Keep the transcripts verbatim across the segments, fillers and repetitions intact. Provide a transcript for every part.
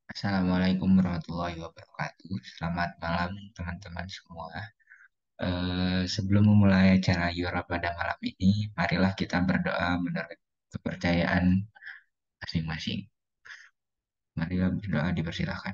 Assalamualaikum warahmatullahi wabarakatuh. Selamat malam teman-teman semua. Eh, sebelum memulai acara Yora pada malam ini, marilah kita berdoa menurut kepercayaan masing-masing. Marilah berdoa dipersilahkan.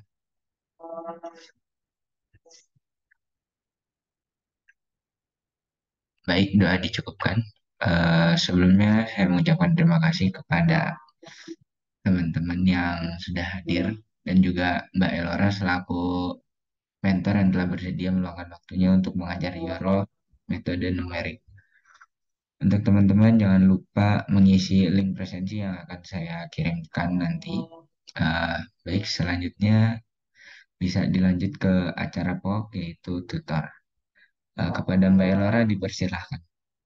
Baik, doa dicukupkan. Eh, sebelumnya saya mengucapkan terima kasih kepada teman-teman yang sudah hadir dan juga Mbak Elora selaku mentor yang telah bersedia meluangkan waktunya untuk mengajar Yoro metode numerik. Untuk teman-teman jangan lupa mengisi link presensi yang akan saya kirimkan nanti. Eh, baik, selanjutnya bisa dilanjut ke acara pokok yaitu tutor. Eh, kepada Mbak Elora dipersilahkan.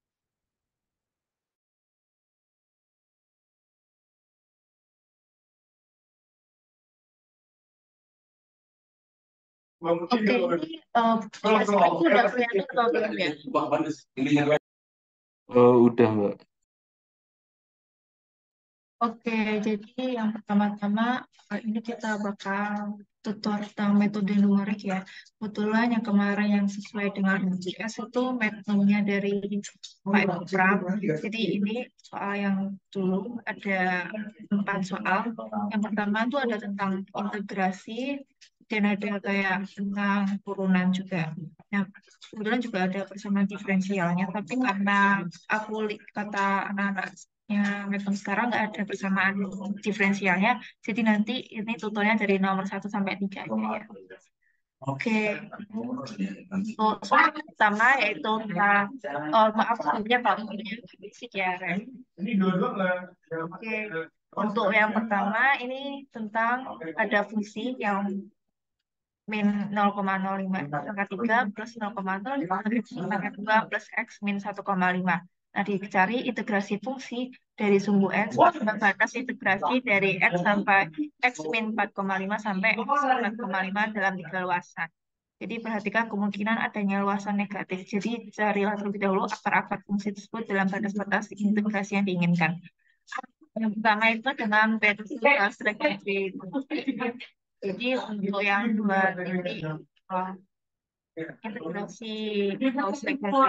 Oke, ini eh, biasanya udah kelihatan atau belum ya? Oh, udah, Mbak. Oke, jadi yang pertama-tama eh, ini kita bakal tutor tentang metode numerik ya. Kebetulan yang kemarin yang sesuai dengan U J S itu metodenya dari Pak Ibu Pram. Jadi ini soal yang dulu ada empat soal. Yang pertama itu ada tentang integrasi dan ada kayak tentang turunan juga. Nah, kemudian juga ada persamaan diferensialnya, tapi karena aku li- kata anak-anak ya, metode sekarang nggak ada persamaan diferensialnya, jadi nanti ini tutornya dari nomor satu sampai tiga aja ya. Oke, untuk soal pertama yaitu tentang, oh, maaf sebelumnya kalau punya basic ya, Ren. Oke, untuk yang pertama ini tentang ada fungsi yang min nol koma nol lima pangkat tiga plus nol koma nol lima pangkat dua plus x min satu koma lima. Nah, dicari integrasi fungsi dari sumbu x dengan batas integrasi dari x sampai x min empat koma lima sampai x empat koma lima dalam tiga luasan. Jadi perhatikan kemungkinan adanya luasan negatif. Jadi carilah terlebih dahulu akar-akar fungsi tersebut dalam batas-batas integrasi yang diinginkan. Yang pertama itu dengan metode Legendre. Jadi untuk yang dua titik uh, integrasi Gauss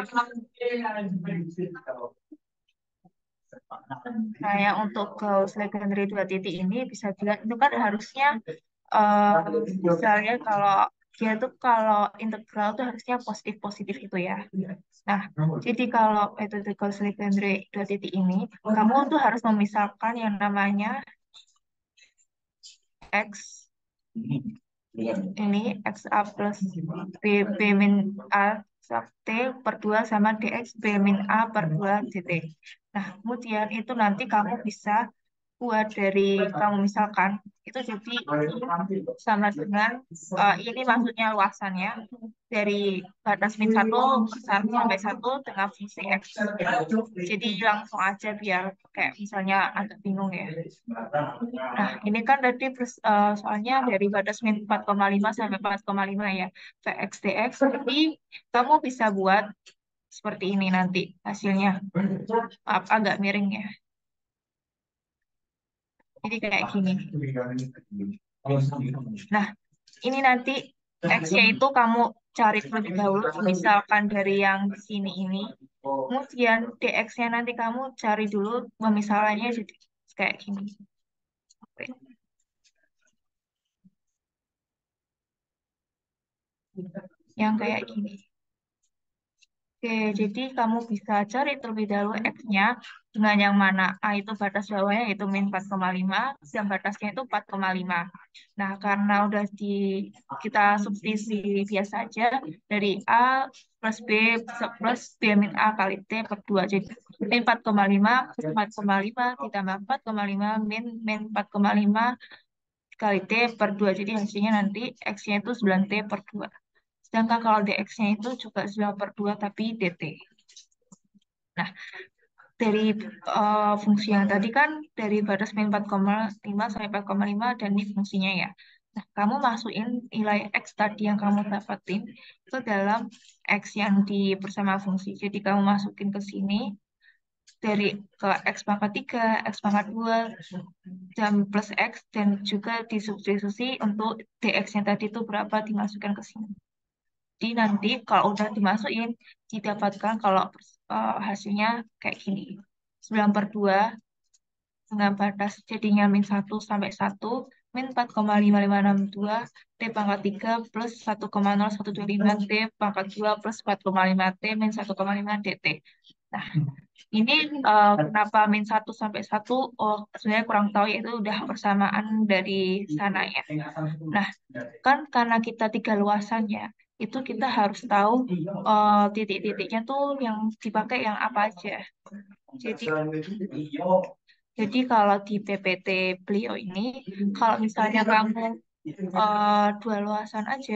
kayak untuk Gauss Legendre dua titik ini bisa dilihat itu kan harusnya uh, misalnya kalau dia tuh kalau integral tuh harusnya positif positif itu ya. Nah, jadi kalau metode Gauss Legendre dua titik ini kamu tuh harus memisahkan yang namanya x ini xa plus b, b min a sub t per dua sama dx b min a per dua dt. Nah, kemudian itu nanti kamu bisa buat dari kamu misalkan itu jadi sama dengan eh, ini maksudnya luasannya dari batas min satu ke satu sampai satu dengan fungsi x. Jadi langsung aja biar kayak misalnya agak bingung ya. Nah, ini kan tadi pers- eh, soalnya dari batas min empat koma lima sampai empat koma lima ya, Vx dx. Jadi kamu bisa buat seperti ini nanti hasilnya. Maaf, agak miring ya. Jadi kayak gini. Nah, ini nanti X-nya itu kamu cari terlebih dahulu, misalkan dari yang di sini ini. Kemudian dx-nya nanti kamu cari dulu pemisahannya jadi kayak gini. Oke. Yang kayak gini. Oke, jadi kamu bisa cari terlebih dahulu X-nya dengan yang mana A itu batas bawahnya yaitu min empat koma lima dan batasnya itu empat koma lima. Nah, karena udah di kita substitusi biasa aja dari A plus B plus B min A kali T per dua. Jadi min empat koma lima plus empat koma lima ditambah empat koma lima min min empat koma lima kali T per dua. Jadi hasilnya nanti X-nya itu sembilan T per dua. Sedangkan kalau dx-nya itu juga sembilan per dua tapi dt. Nah, dari eh, fungsi yang tadi kan dari batas min empat koma lima sampai empat koma lima dan ini fungsinya ya. Nah, kamu masukin nilai X tadi yang kamu dapetin ke dalam X yang di bersama fungsi. Jadi kamu masukin ke sini, dari ke X pangkat tiga, X pangkat dua, dan plus X, dan juga disubstitusi untuk dx-nya tadi itu berapa dimasukkan ke sini. Jadi nanti kalau udah dimasukin, didapatkan kalau eh, hasilnya kayak gini. Sembilan per dua dengan batas jadinya min satu sampai satu, min empat koma lima lima enam dua, T pangkat tiga plus satu koma nol satu dua lima, T pangkat dua plus empat koma lima T min satu koma lima dt. Nah, ini eh, kenapa min satu sampai satu? Oh, sebenarnya kurang tahu ya, itu udah persamaan dari sana ya. Nah, kan karena kita tiga luasan ya, itu kita harus tahu eh, titik-titiknya tuh yang dipakai yang apa aja. Jadi, jadi kalau di P P T beliau ini, kalau misalnya kamu eh, dua luasan aja,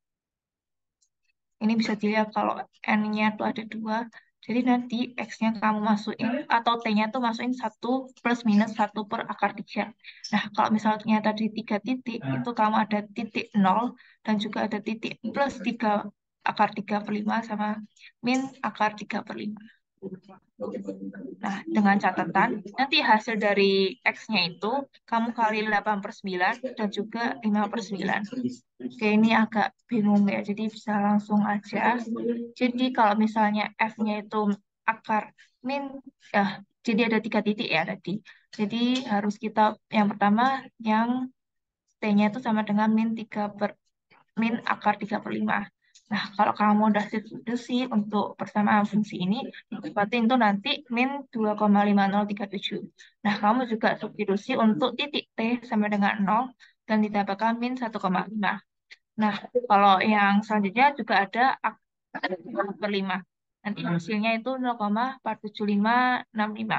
ini bisa dilihat kalau N-nya tuh ada dua. Jadi nanti X-nya kamu masukin atau T-nya tuh masukin satu plus minus satu per akar tiga. Nah, kalau misalnya tadi tiga titik, itu kamu ada titik nol dan juga ada titik plus tiga akar tiga per lima sama min akar tiga per lima. Nah, dengan catatan, nanti hasil dari X-nya itu kamu kali delapan per sembilan dan juga lima per sembilan. Oke, ini agak bingung ya, jadi bisa langsung aja. Jadi kalau misalnya F-nya itu akar min, ya, jadi ada tiga titik ya tadi. Jadi harus kita, yang pertama, yang T-nya itu sama dengan min tiga per min akar tiga per lima. Nah, kalau kamu udah substitusi untuk persamaan fungsi ini, berarti itu nanti min dua koma lima nol tiga tujuh. Nah, kamu juga substitusi untuk titik T sama dengan nol dan didapatkan min satu koma lima. Nah, kalau yang selanjutnya juga ada akar tiga per lima. Nanti hasilnya itu nol koma empat tujuh lima enam lima.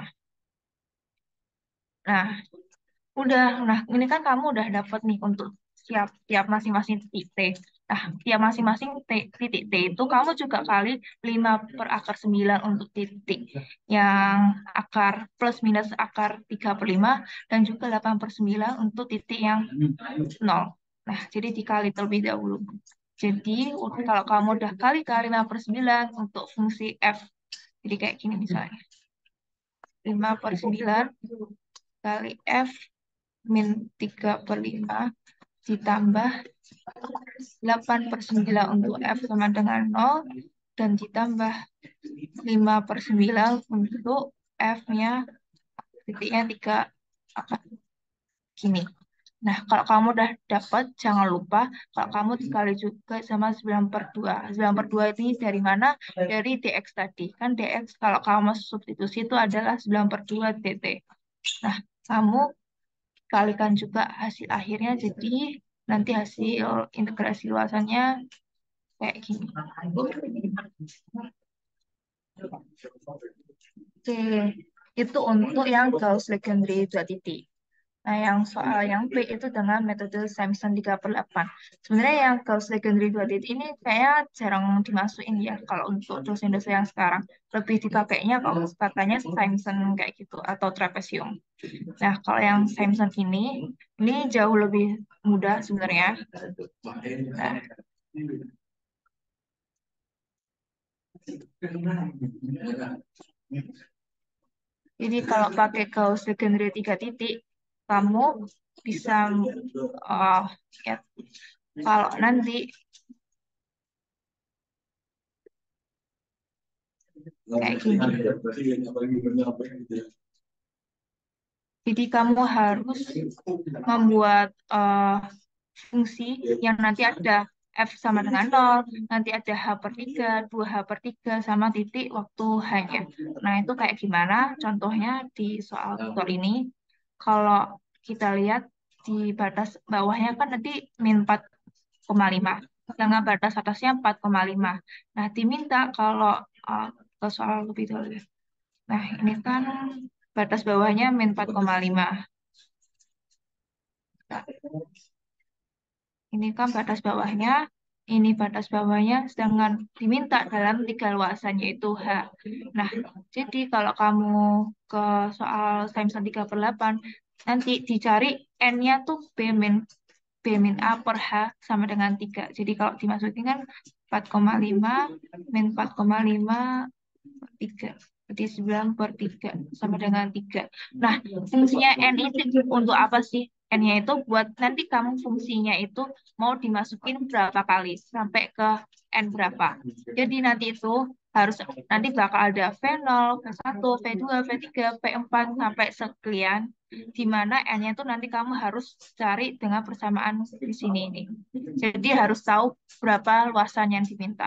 Nah, udah, nah ini kan kamu udah dapat nih untuk siap tiap masing-masing titik T. Nah, tiap masing-masing T- titik T itu kamu juga kali lima per akar sembilan untuk titik yang akar plus minus akar tiga per lima dan juga delapan per sembilan untuk titik yang nol. Nah, jadi dikali terlebih dahulu. Jadi, udah kalau kamu udah kali kali lima per sembilan untuk fungsi F. Jadi kayak gini misalnya. Lima per sembilan kali F min tiga per lima ditambah delapan per sembilan untuk F sama dengan nol dan ditambah lima per sembilan untuk F-nya titiknya tiga akan gini. Nah, kalau kamu udah dapat, jangan lupa kalau kamu dikali juga sama sembilan per dua. sembilan per dua ini dari mana? Dari dx tadi. Kan dx kalau kamu substitusi itu adalah sembilan per dua dt. Nah, kamu kalikan juga hasil akhirnya, jadi nanti hasil integrasi luasannya kayak gini. Oke, itu untuk yang Gauss-Legendre dua titik. Nah, yang soal yang B itu dengan metode Simpson tiga per delapan. Sebenarnya yang Gauss-Legendre dua titik ini kayaknya jarang dimasukin ya kalau untuk dosen-dosen yang sekarang. Lebih dipakainya kalau katanya Simpson kayak gitu atau trapesium. Nah, kalau yang Simpson ini, ini jauh lebih mudah sebenarnya. Nah, jadi kalau pakai Gauss-Legendre tiga titik, kamu bisa uh, ya, kalau nanti kayak gini. Jadi kamu harus membuat uh, fungsi yang nanti ada F sama dengan nol, nanti ada H per tiga, dua H per tiga, sama titik waktu H-nya. Nah, itu kayak gimana? Contohnya di soal tutor ini, kalau kita lihat di batas bawahnya kan nanti min empat koma lima, dengan batas atasnya empat koma lima. Nah, diminta kalau uh, ke soal lebih dulu. Nah, ini kan batas bawahnya min empat koma lima. Ini kan batas bawahnya, ini batas bawahnya, sedangkan diminta dalam tiga luasan yaitu H. Nah, jadi kalau kamu ke soal Simpson tiga per delapan, nanti dicari N-nya tuh B min, B min A per H sama dengan tiga. Jadi kalau dimasukin kan empat koma lima min empat koma lima per tiga. Berarti sembilan per tiga sama dengan tiga. Nah, fungsinya N itu untuk apa sih? N-nya itu buat nanti kamu fungsinya itu mau dimasukin berapa kali sampai ke N berapa. Jadi nanti itu harus nanti bakal ada v nol, v satu, v dua, v tiga, v empat sampai sekian di mana N-nya itu nanti kamu harus cari dengan persamaan di sini ini. Jadi harus tahu berapa luasan yang diminta.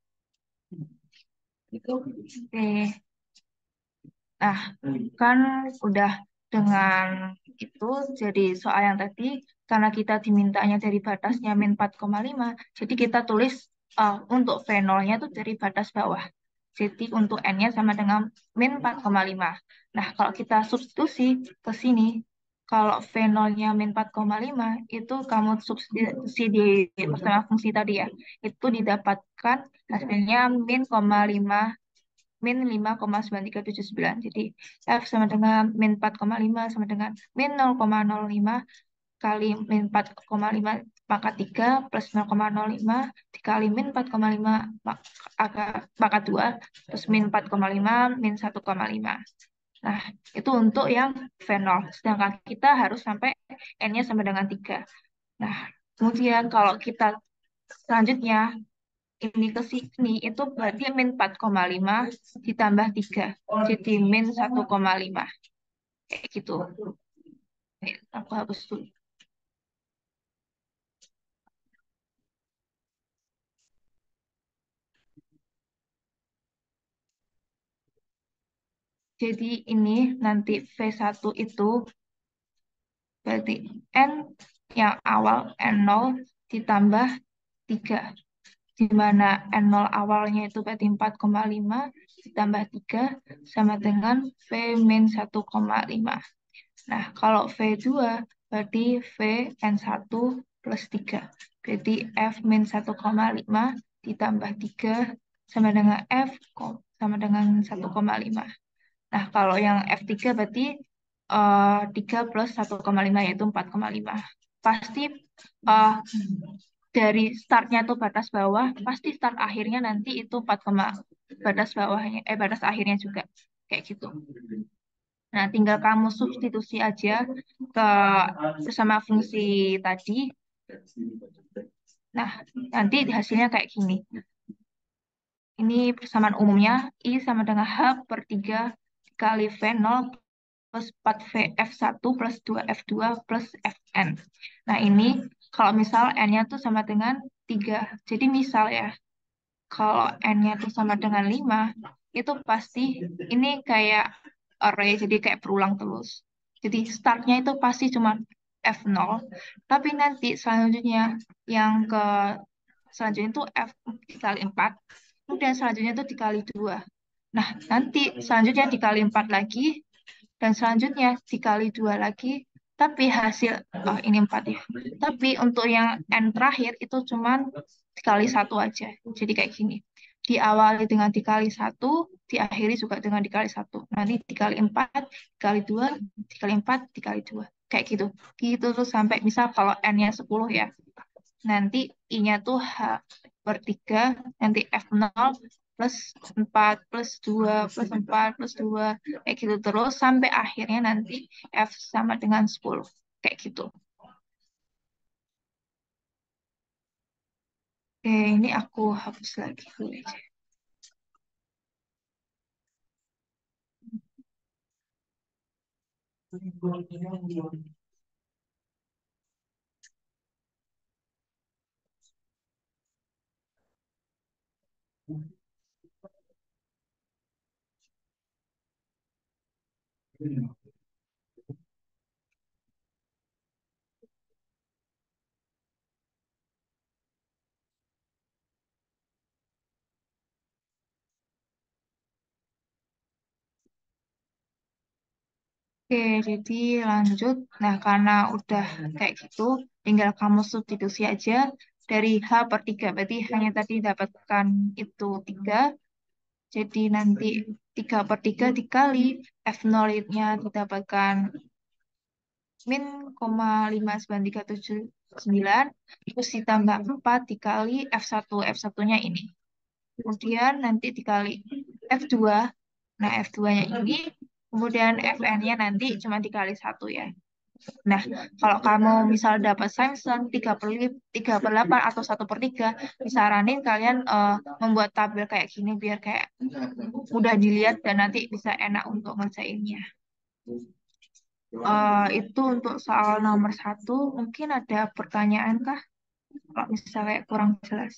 Oke. Nah, kan udah dengan itu jadi soal yang tadi karena kita dimintanya dari batasnya min empat koma lima, jadi kita tulis uh, untuk v nol-nya itu dari batas bawah. Jadi untuk n-nya sama dengan min empat koma lima. Nah, kalau kita substitusi ke sini, kalau v nol-nya min empat koma lima itu kamu substitusi di bersama fungsi tadi ya, itu didapatkan hasilnya min koma lima min lima koma sembilan tiga tujuh sembilan. Jadi F sama dengan min empat koma lima sama dengan min nol koma nol lima kali min empat koma lima pangkat tiga plus nol koma nol lima dikali min empat koma lima pangkat dua plus min empat koma lima min satu koma lima. Nah, itu untuk yang v nol. Sedangkan kita harus sampai n-nya sama dengan tiga. Nah, kemudian kalau kita selanjutnya ini ke sini itu berarti min empat koma lima ditambah tiga. Jadi min satu koma lima. Kayak gitu. Oke, aku hapus dulu. Jadi ini nanti v satu itu berarti N yang awal N nol ditambah tiga. Di mana N nol awalnya itu berarti empat koma lima ditambah tiga sama dengan V min satu koma lima. Nah, kalau v dua berarti V N satu plus tiga. Berarti F min satu koma lima ditambah tiga sama dengan F sama dengan satu koma lima. Nah, kalau yang F tiga berarti uh, tiga plus satu koma lima yaitu empat koma lima. Pasti uh, dari startnya itu batas bawah, pasti start akhirnya nanti itu empat, batas bawahnya, eh batas akhirnya juga. Kayak gitu. Nah, tinggal kamu substitusi aja ke bersama fungsi tadi. Nah, nanti hasilnya kayak gini. Ini persamaan umumnya, I sama dengan H per tiga kali V nol plus empat V F satu plus dua F dua plus Fn. Nah, ini kalau misal N-nya tuh sama dengan tiga. Jadi misal ya, kalau N-nya tuh sama dengan lima, itu pasti ini kayak array, jadi kayak berulang terus. Jadi startnya itu pasti cuma F nol, tapi nanti selanjutnya yang ke selanjutnya itu F dikali empat, kemudian selanjutnya itu dikali dua. Nah, nanti selanjutnya dikali empat lagi, dan selanjutnya dikali dua lagi, tapi hasil, oh ini empat ya, tapi untuk yang N terakhir itu cuman dikali satu aja, jadi kayak gini, diawali dengan dikali satu, diakhiri juga dengan dikali satu, nanti dikali empat, dikali dua, dikali empat, dikali dua, kayak gitu, gitu terus sampai misal kalau N-nya sepuluh ya, nanti I-nya tuh H per tiga, nanti F nol plus empat plus dua plus empat plus dua kayak gitu terus sampai akhirnya nanti F sama dengan sepuluh kayak gitu. Oke, ini aku hapus lagi dulu aja. Oke, jadi lanjut. Nah, karena udah kayak gitu, tinggal kamu substitusi aja dari H per tiga. Berarti hanya tadi dapatkan itu tiga. Jadi nanti tiga per tiga dikali F nol-nya didapatkan min koma lima sembilan tiga tujuh sembilan terus ditambah empat dikali F satu F satu-nya ini. Kemudian nanti dikali F dua Nah, F dua-nya ini, kemudian Fn-nya nanti cuma dikali satu ya. Nah, kalau kamu misal dapat Simpson tiga per lima, tiga per delapan atau satu per tiga, disaranin kalian eh, membuat tabel kayak gini biar kayak mudah dilihat dan nanti bisa enak untuk ngerjainnya. Eh, itu untuk soal nomor satu, mungkin ada pertanyaan kah? Kalau misalnya kurang jelas.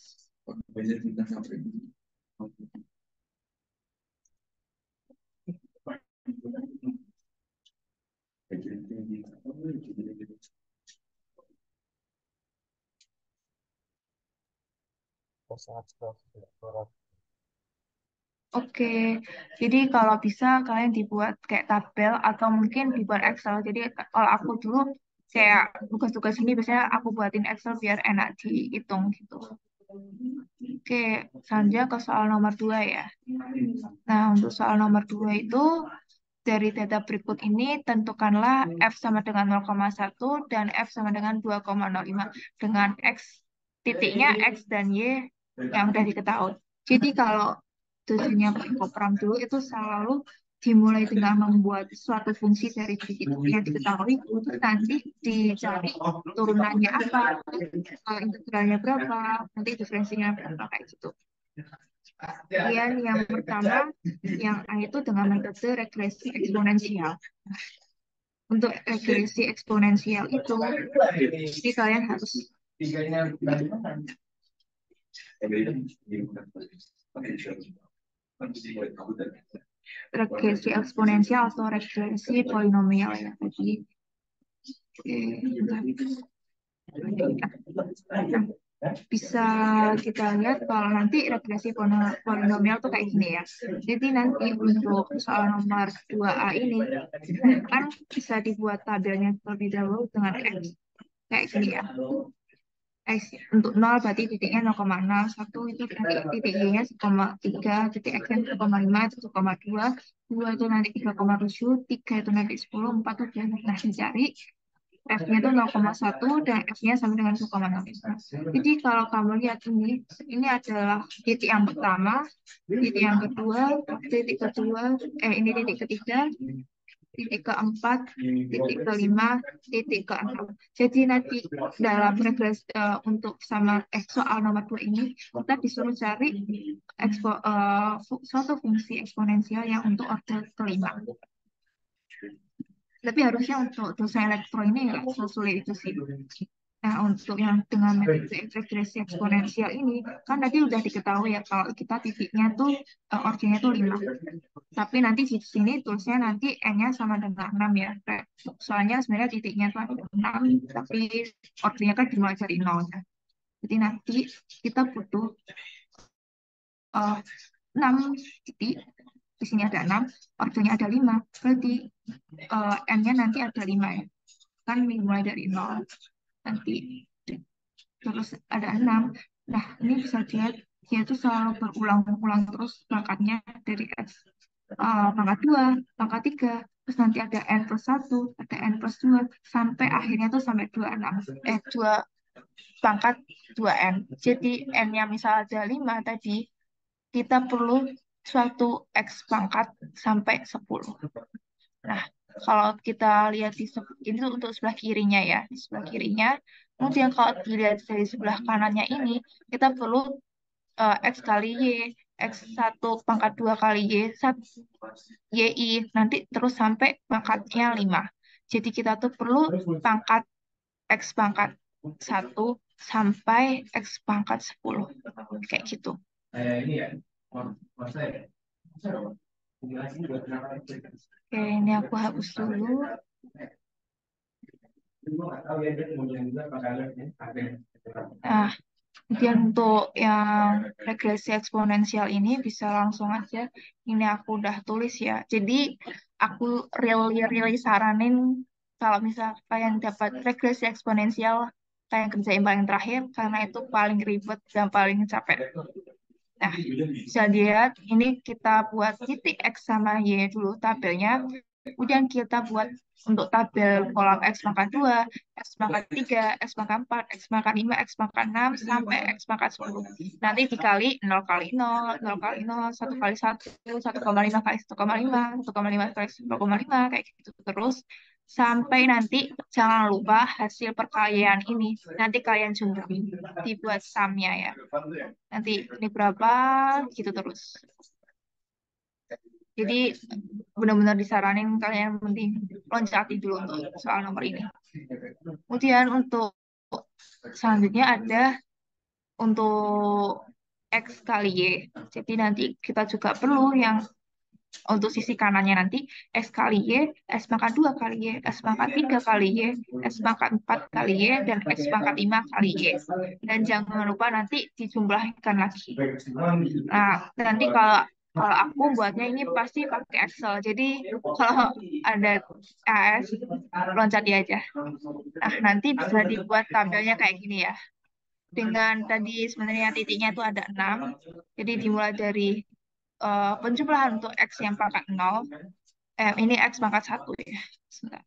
Oke, jadi kalau bisa kalian dibuat kayak tabel atau mungkin dibuat Excel. Jadi kalau aku dulu kayak tugas-tugas ini biasanya aku buatin Excel biar enak dihitung gitu. Oke, selanjutnya ke soal nomor dua ya. Nah, untuk soal nomor dua itu dari data berikut ini tentukanlah F sama dengan nol koma satu dan F sama dengan dua koma nol lima dengan X titiknya X dan Y yang udah diketahui. Jadi kalau tujuannya program dulu itu selalu dimulai dengan membuat suatu fungsi dari titik yang diketahui, terus nanti dicari turunannya apa, eh, integralnya berapa, nanti diferensinya berapa kayak gitu. Kemudian yang pertama, yang A itu dengan metode regresi eksponensial. Untuk regresi eksponensial itu, jadi kalian harus regresi eksponensial atau regresi polinomial ya tadi. Oke, bisa kita lihat kalau nanti regresi poli- polinomial tuh kayak gini ya. Jadi nanti untuk soal nomor dua A ini kan bisa dibuat tabelnya terlebih dahulu dengan X kayak gini ya. X untuk nol berarti titiknya nol koma nol, satu itu nanti titik Y-nya satu koma tiga, titik X-nya satu koma lima itu satu koma dua, dua itu nanti tiga koma tujuh, tiga itu nanti sepuluh, empat itu nah dicari F-nya itu nol koma satu dan F-nya sama dengan satu koma nol lima. Jadi kalau kamu lihat ini, ini adalah titik yang pertama, titik yang kedua, titik kedua, eh ini titik ketiga, titik keempat, titik kelima, titik keenam. Jadi nanti dalam regres eh, untuk sama eh, soal nomor dua ini kita disuruh cari ekspo, eh, fu- suatu fungsi eksponensial yang untuk order kelima. Tapi harusnya untuk dosen elektro ini nggak sesulit itu sih. Nah, untuk yang dengan metode regresi eksponensial ini, kan tadi udah diketahui ya kalau kita titiknya tuh uh, originnya tuh lima. Tapi nanti di sini tulisnya nanti n-nya sama dengan enam ya. Soalnya sebenarnya titiknya tuh ada enam, tapi originnya kan dimulai dari nol ya. Jadi nanti kita butuh uh, enam titik, di sini ada enam, originnya ada lima. Berarti uh, n-nya nanti ada lima ya. Kan dimulai dari nol. Nanti terus ada enam. Nah, ini bisa dilihat dia itu selalu berulang-ulang terus pangkatnya dari S uh, pangkat dua, pangkat tiga, terus nanti ada N plus satu, ada N plus dua, sampai akhirnya tuh sampai dua puluh enam. Eh, dua pangkat dua N. Jadi N-nya misal ada lima tadi, kita perlu suatu X pangkat sampai sepuluh. Nah, kalau kita lihat di se- ini tuh untuk sebelah kirinya ya, di sebelah kirinya. Kemudian kalau dilihat dari sebelah kanannya ini, kita perlu eh, X kali Y, X satu pangkat dua kali Y, satu, Y I, nanti terus sampai pangkatnya lima. Jadi kita tuh perlu pangkat X pangkat satu sampai X pangkat sepuluh. Kayak gitu. Oke, ini aku hapus dulu. Nah, kemudian untuk yang regresi eksponensial ini bisa langsung aja. Ini aku udah tulis ya. Jadi aku really really saranin kalau misal kalian dapat regresi eksponensial, kalian kerjain paling terakhir karena itu paling ribet dan paling capek. Nah, bisa dilihat ini kita buat titik X sama Y dulu tabelnya. Kemudian kita buat untuk tabel kolam X pangkat dua, X pangkat tiga, X pangkat empat, X pangkat lima, X pangkat enam, sampai X pangkat sepuluh. Nanti dikali nol kali nol, nol kali nol, satu kali satu, satu koma lima kali satu koma lima, satu koma lima kali satu koma lima, kayak gitu terus. Sampai nanti jangan lupa hasil perkalian ini. Nanti kalian jumlahin, dibuat sumnya ya. Nanti ini berapa, gitu terus. Jadi benar-benar disaranin kalian penting loncati dulu untuk soal nomor ini. Kemudian untuk selanjutnya ada untuk X kali Y. Jadi nanti kita juga perlu yang untuk sisi kanannya nanti X kali Y, X pangkat dua kali Y, X pangkat tiga kali Y, X pangkat empat kali Y, dan X pangkat lima kali Y. Dan jangan lupa nanti dijumlahkan lagi. Nah, nanti kalau kalau aku buatnya ini pasti pakai Excel. Jadi kalau ada A S, loncat dia aja. Nah, nanti bisa dibuat tabelnya kayak gini ya. Dengan tadi sebenarnya titiknya itu ada enam. Jadi dimulai dari eh, penjumlahan untuk X yang pangkat nol. Eh, ini X pangkat satu ya. Sebentar.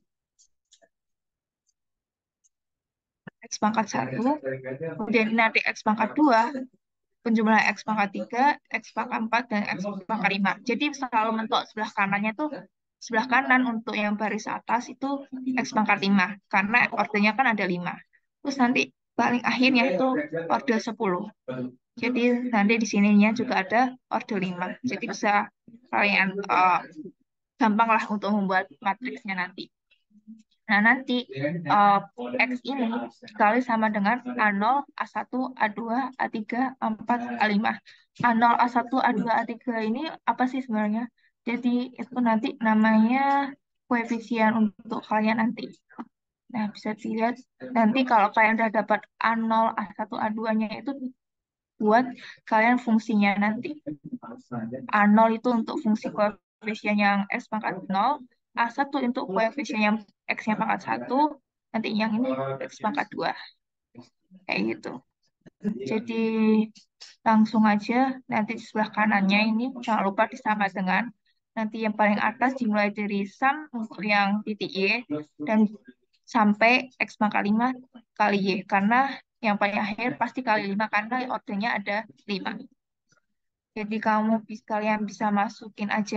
X pangkat satu. Kemudian ini nanti X pangkat dua. Penjumlahan X pangkat tiga, X pangkat empat, dan X pangkat lima. Jadi selalu mentok sebelah kanannya tuh, sebelah kanan untuk yang baris atas itu X pangkat lima, karena ordernya kan ada lima. Terus nanti paling akhirnya itu order sepuluh. Jadi nanti di sininya juga ada order lima. Jadi bisa kalian uh, gampang lah untuk membuat matriksnya nanti. Nah, nanti uh, X ini dikali sama dengan A nol, A satu, A dua, A tiga, A empat, A lima. A nol, A satu, A dua, A tiga ini apa sih sebenarnya? Jadi itu nanti namanya koefisien untuk kalian nanti. Nah, bisa dilihat nanti kalau kalian udah dapat A nol, A satu, A dua-nya itu buat kalian fungsinya nanti. A nol itu untuk fungsi koefisien yang X pangkat nol, A satu untuk koefisien yang X-nya pangkat satu, nanti yang ini X pangkat dua. Kayak gitu. Jadi langsung aja nanti di sebelah kanannya ini jangan lupa disama dengan nanti yang paling atas dimulai dari sum untuk yang titik Y dan sampai X pangkat lima kali Y. Karena yang paling akhir pasti kali lima karena ordernya ada lima. Jadi kamu bisa kalian bisa masukin aja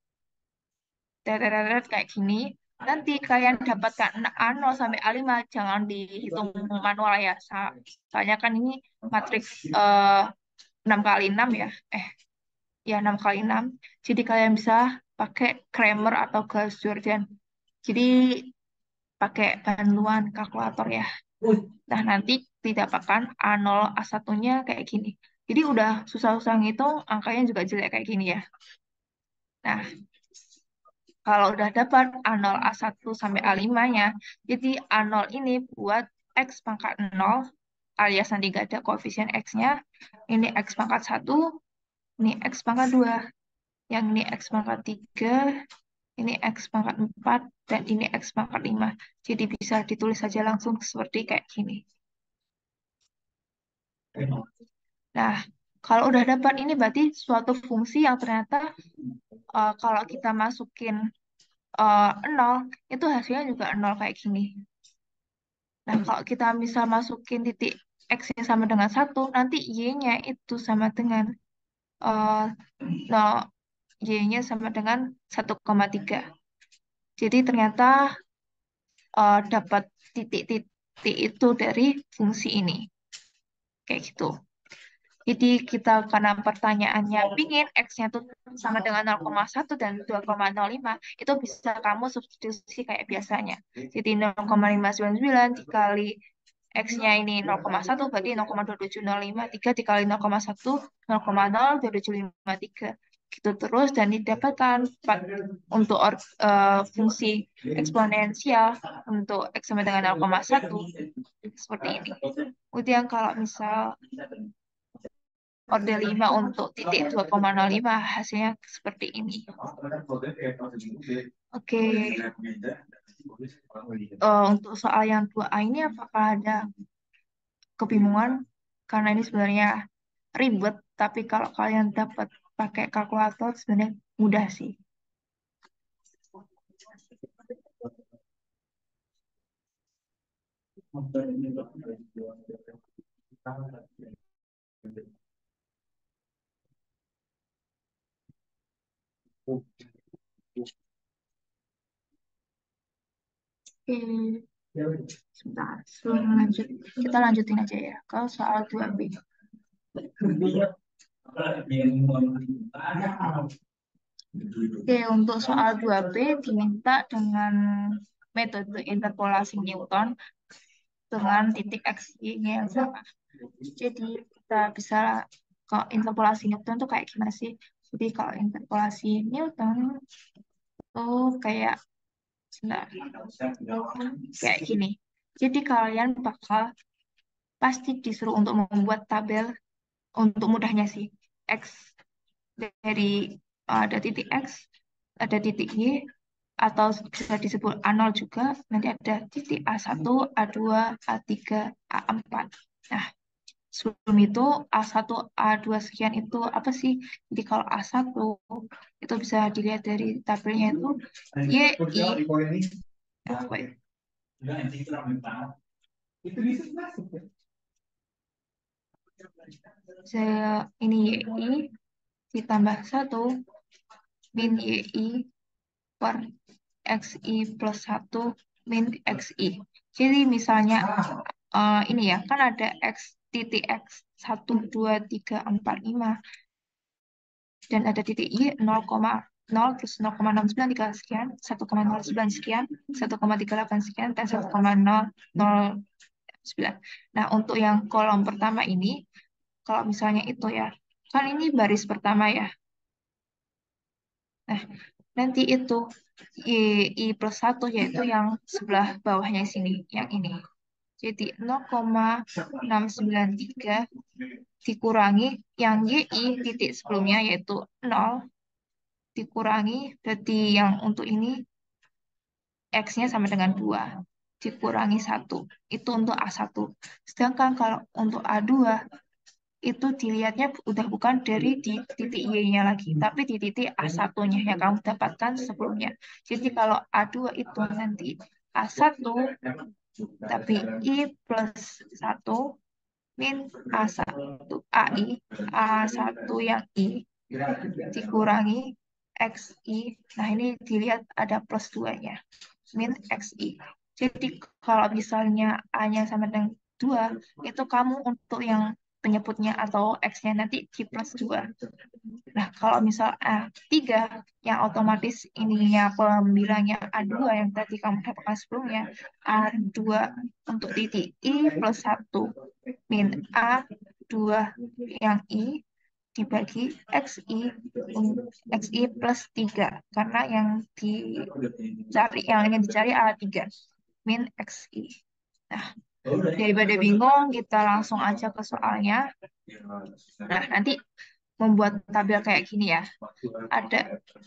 teret kayak gini. Nanti kalian dapatkan A nol sampai A lima jangan dihitung manual ya. Sa- Soalnya kan ini matriks eh, enam kali enam ya. Eh, ya enam kali enam. Jadi kalian bisa pakai Kramer atau Gauss-Jordan. Jadi pakai bantuan kalkulator ya. Nah, nanti didapatkan A nol A satu-nya kayak gini. Jadi udah susah-susah ngitung, angkanya juga jelek kayak gini ya. Nah, kalau udah dapat A nol, A satu, sampai A lima-nya, jadi A nol ini buat X pangkat nol, alias nanti gak ada koefisien X-nya, ini X pangkat satu, ini X pangkat dua, yang ini X pangkat tiga, ini X pangkat empat, dan ini X pangkat lima. Jadi bisa ditulis saja langsung seperti kayak gini. Nah, kalau udah dapat ini berarti suatu fungsi yang ternyata uh, kalau kita masukin uh, nol, itu hasilnya juga nol kayak gini. Nah, kalau kita bisa masukin titik X-nya sama dengan satu, nanti Y-nya itu sama dengan uh, nol, Y-nya sama dengan satu koma tiga. Jadi ternyata uh, dapat titik-titik itu dari fungsi ini. Kayak gitu. Jadi kita karena pertanyaannya pingin X-nya tuh sama dengan nol koma satu dan dua koma nol lima, itu bisa kamu substitusi kayak biasanya. Jadi nol koma lima sembilan sembilan dikali X-nya ini nol koma satu berarti nol koma dua tujuh nol lima, tiga dikali nol koma satu, nol koma nol dua tujuh lima tiga. Gitu terus dan didapatkan untuk or, uh, fungsi eksponensial untuk X sama dengan nol koma satu seperti ini. Kemudian kalau misal order lima untuk titik dua koma nol lima hasilnya seperti ini. Oke, Eh, untuk soal yang dua A ini apakah ada kebingungan? Karena ini sebenarnya ribet, tapi kalau kalian dapat pakai kalkulator sebenarnya mudah sih. Oke, sebentar. Sebelum lanjut, kita lanjutin aja ya ke soal dua b. Oke, untuk soal dua b diminta dengan metode interpolasi Newton dengan titik X-nya yang sama. Jadi kita bisa ke interpolasi Newton tuh kayak gimana sih? Jadi kalau interpolasi Newton tuh kayak sebentar, kayak gini. Jadi kalian bakal pasti disuruh untuk membuat tabel untuk mudahnya sih. X dari uh, ada titik X, ada titik Y, atau bisa disebut A nol juga. Nanti ada titik A satu, A dua, A tiga, A empat. Nah, sebelum itu A satu, A dua sekian itu apa sih? Jadi kalau A satu itu bisa dilihat dari tabelnya itu Y, I, F, W. Saya ini Y I ditambah satu min Y I per X I plus satu min X I. Jadi misalnya eh, ini ya, kan ada X titik X satu, dua, tiga, empat, lima. Dan ada titik Y nol koma nol plus nol koma enam sembilan tiga sekian, satu koma nol sembilan sekian, satu koma tiga delapan sekian, dan satu koma nol nol sembilan. Nah, untuk yang kolom pertama ini, kalau misalnya itu ya, kan ini baris pertama ya. Nah, nanti itu Y, I plus satu yaitu yang sebelah bawahnya sini, yang ini. Jadi nol koma enam sembilan tiga dikurangi yang Y I titik sebelumnya yaitu nol dikurangi, berarti yang untuk ini X-nya sama dengan dua dikurangi satu. Itu untuk A satu. Sedangkan kalau untuk A dua itu dilihatnya udah bukan dari di titik Y-nya lagi, tapi di titik A satu-nya yang kamu dapatkan sebelumnya. Jadi kalau A dua itu nanti A satu, tapi I plus satu min A satu, A I, A satu yang I, dikurangi X I. Nah, ini dilihat ada plus dua-nya, min X I. Jadi kalau misalnya A-nya sama dengan dua, itu kamu untuk yang penyebutnya atau X-nya nanti di plus dua. Nah, kalau misal A tiga, yang otomatis ininya pembilangnya A dua yang tadi kamu dapatkan sebelumnya, A dua untuk titik I plus satu min A dua yang I dibagi XI XI plus tiga karena yang dicari yang ingin dicari A tiga min XI. Nah, daripada bingung, kita langsung aja ke soalnya. Nah, nanti membuat tabel kayak gini ya. Ada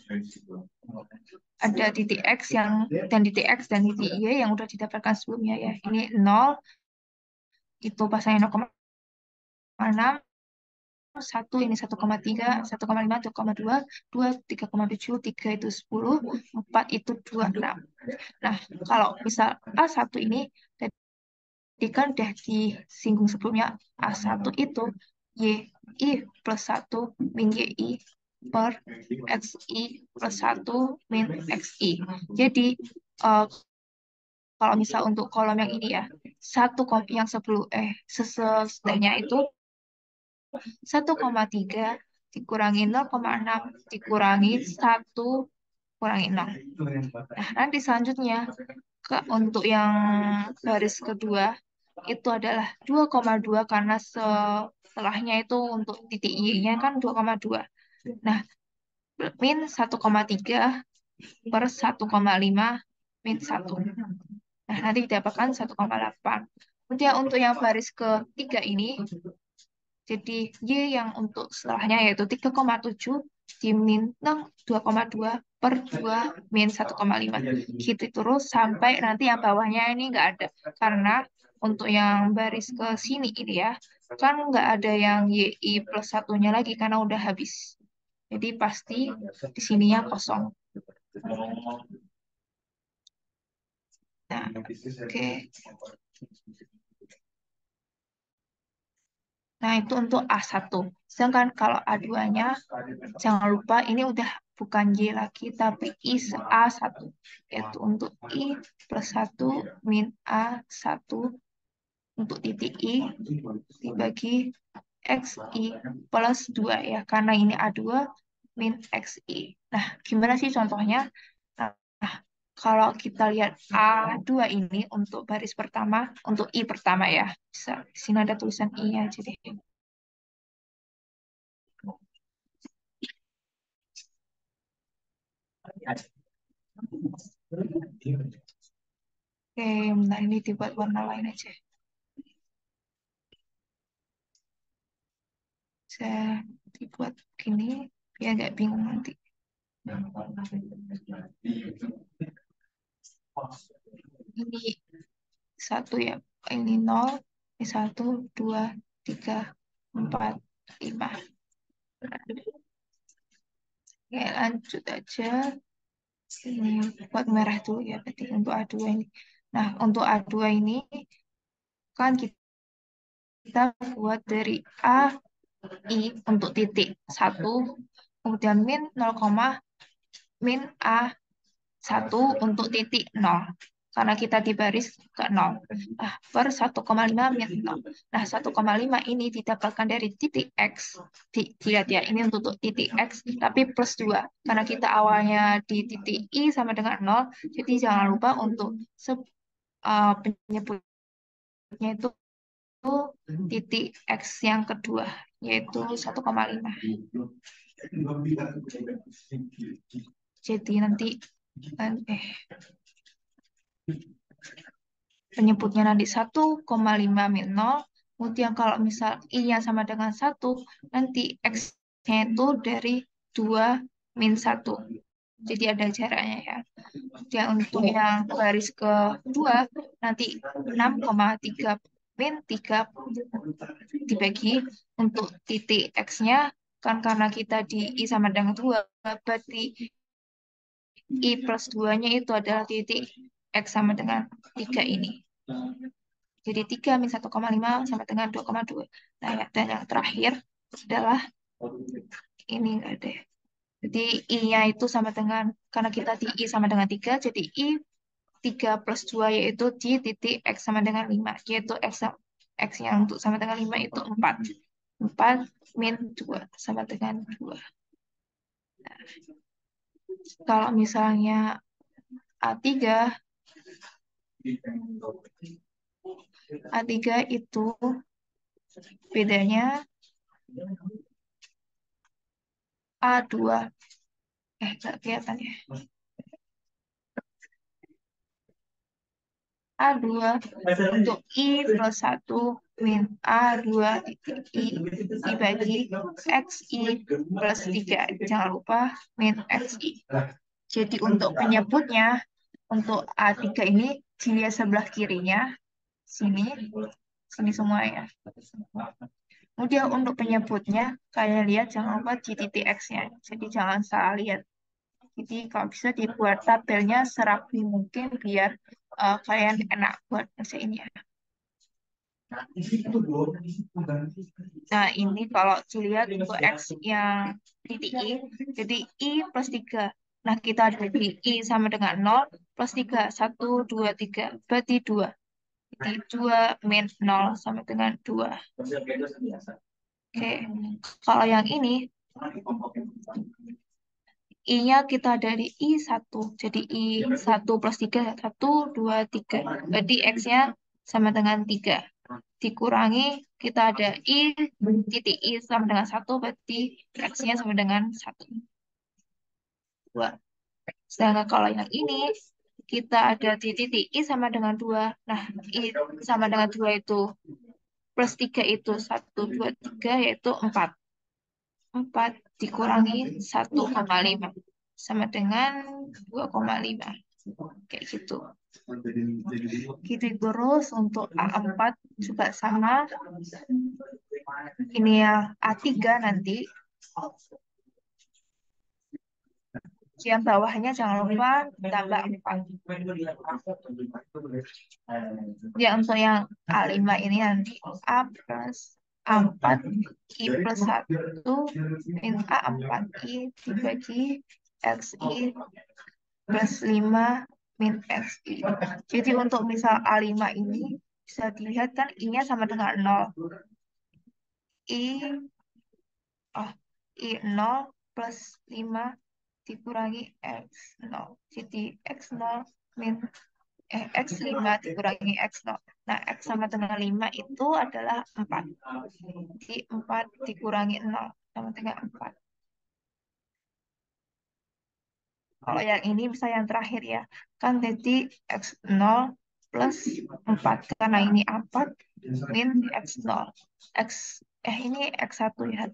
ada titik X yang dan titik X dan titik Y yang udah didapatkan sebelumnya ya. Ini nol itu pasangnya nol koma enam, satu ini satu koma tiga, satu koma lima, satu koma dua, dua, tiga koma tujuh, tiga itu sepuluh, empat itu dua puluh enam. Nah, kalau misal A satu ini tadi kan udah disinggung sebelumnya, A satu itu Y I plus satu min Y I per X I plus satu min X I. Jadi, eh, kalau misal untuk kolom yang ini ya, satu kom yang sebelum, eh, sesudahnya itu satu koma tiga dikurangi nol koma enam dikurangi satu kurangi nol. Nah, nanti selanjutnya ke, untuk yang baris kedua itu adalah dua koma dua karena setelahnya itu untuk titik Y-nya kan dua koma dua. Nah, min satu koma tiga per satu koma lima min satu. Nah, nanti didapatkan satu koma delapan. Kemudian untuk yang baris ketiga ini, jadi Y yang untuk setelahnya yaitu tiga koma tujuh dimin dua koma dua per dua min satu koma lima. Gitu terus sampai nanti yang bawahnya ini nggak ada. Karena untuk yang baris ke sini ini ya, kan nggak ada yang Y I plus satunya lagi karena udah habis. Jadi pasti di sininya kosong. Nah, oke. Okay. Nah, itu untuk A satu. Sedangkan kalau A dua-nya, jangan lupa ini udah bukan Y lagi, tapi I A satu. Yaitu untuk I plus satu min A satu untuk titik I dibagi XI plus dua ya. Karena ini A dua min XI. Nah, gimana sih contohnya? Nah, kalau kita lihat A dua ini untuk baris pertama, untuk I pertama ya. Bisa, di sini ada tulisan I aja deh. Oke, bentar ini dibuat warna lain aja. Saya dibuat gini, biar nggak bingung nanti. Ini satu ya, ini nol, ini satu, dua, tiga, empat, lima. Oke, lanjut aja. Ini buat merah dulu ya, berarti untuk A dua ini. Nah, untuk A dua ini, kan kita buat dari A, I untuk titik satu, kemudian min nol, min A satu untuk titik nol. Karena kita di baris ke nol. Nah, per satu koma lima min nol. Nah, satu koma lima ini didapatkan dari titik X. Di, dilihat ya, ini untuk titik X, tapi plus dua. Karena kita awalnya di titik I sama dengan nol, jadi jangan lupa untuk se, uh, penyebutnya itu titik X yang kedua, yaitu satu koma lima. Jadi nanti, eh, penyebutnya nanti satu koma lima min nol. Kemudian kalau misal I-nya sama dengan satu, nanti X-nya itu dari dua min satu. Jadi ada jaraknya ya. Dan untuk yang baris kedua, nanti enam koma tiga min tiga dibagi untuk titik X-nya, kan karena kita di I sama dengan dua, berarti I plus dua-nya itu adalah titik X sama dengan tiga ini. Jadi tiga min satu koma lima sama dengan dua koma dua. Nah, ya, dan yang terakhir adalah ini enggak ada ya. Jadi I-nya itu sama dengan, karena kita di I sama dengan tiga, jadi I tiga plus dua yaitu di titik X sama dengan lima. Yaitu X, X yang untuk sama dengan lima itu empat. empat min dua sama dengan dua. Nah, kalau misalnya A tiga, A tiga itu bedanya A dua. Eh, nggak kelihatan ya. A dua untuk I plus satu min A dua titik I dibagi XI plus tiga. Jangan lupa min XI. Jadi untuk penyebutnya, untuk A tiga ini dilihat sebelah kirinya, sini, sini semua ya. Kemudian untuk penyebutnya, kalian lihat jangan lupa di titik X-nya. Jadi jangan salah lihat. Jadi kalau bisa dibuat tabelnya serapi mungkin biar uh, kalian enak buat ngerjain ya. Nah, ini kalau dilihat untuk X yang titik I, jadi I plus tiga. Nah, kita ada di I sama dengan nol plus tiga. satu, dua, tiga. Berarti dua. Jadi dua min nol sama dengan dua. Oke, kalau yang ini, I-nya kita dari I satu. Jadi I satu plus tiga, satu, dua, tiga. Berarti X-nya sama dengan tiga. Dikurangi, kita ada I, titik I sama dengan satu, berarti X-nya sama dengan satu. dua. Sedangkan kalau yang ini, kita ada di titik I sama dengan dua. Nah, I sama dengan dua itu, plus tiga itu satu, dua, tiga, yaitu empat. empat dikurangi satu koma lima sama dengan dua koma lima. Kayak gitu. Gitu terus untuk A empat juga sama. Ini yang A tiga nanti Yang bawahnya jangan lupa tambah empat. Ya, untuk yang A lima ini nanti A plus A empat I plus satu min A empat I dibagi X I plus lima min X I. Jadi untuk misal A lima ini bisa dilihat kan I-nya sama dengan nol. I, oh, I nol plus lima dikurangi X nol. Jadi X nol min eh, X lima dikurangi X nol. Nah, X sama dengan lima itu adalah empat. Jadi empat dikurangi nol sama dengan empat. Kalau yang ini bisa yang terakhir ya. Kan jadi X nol plus empat. Karena ini empat min X nol. X, eh ini X satu ya.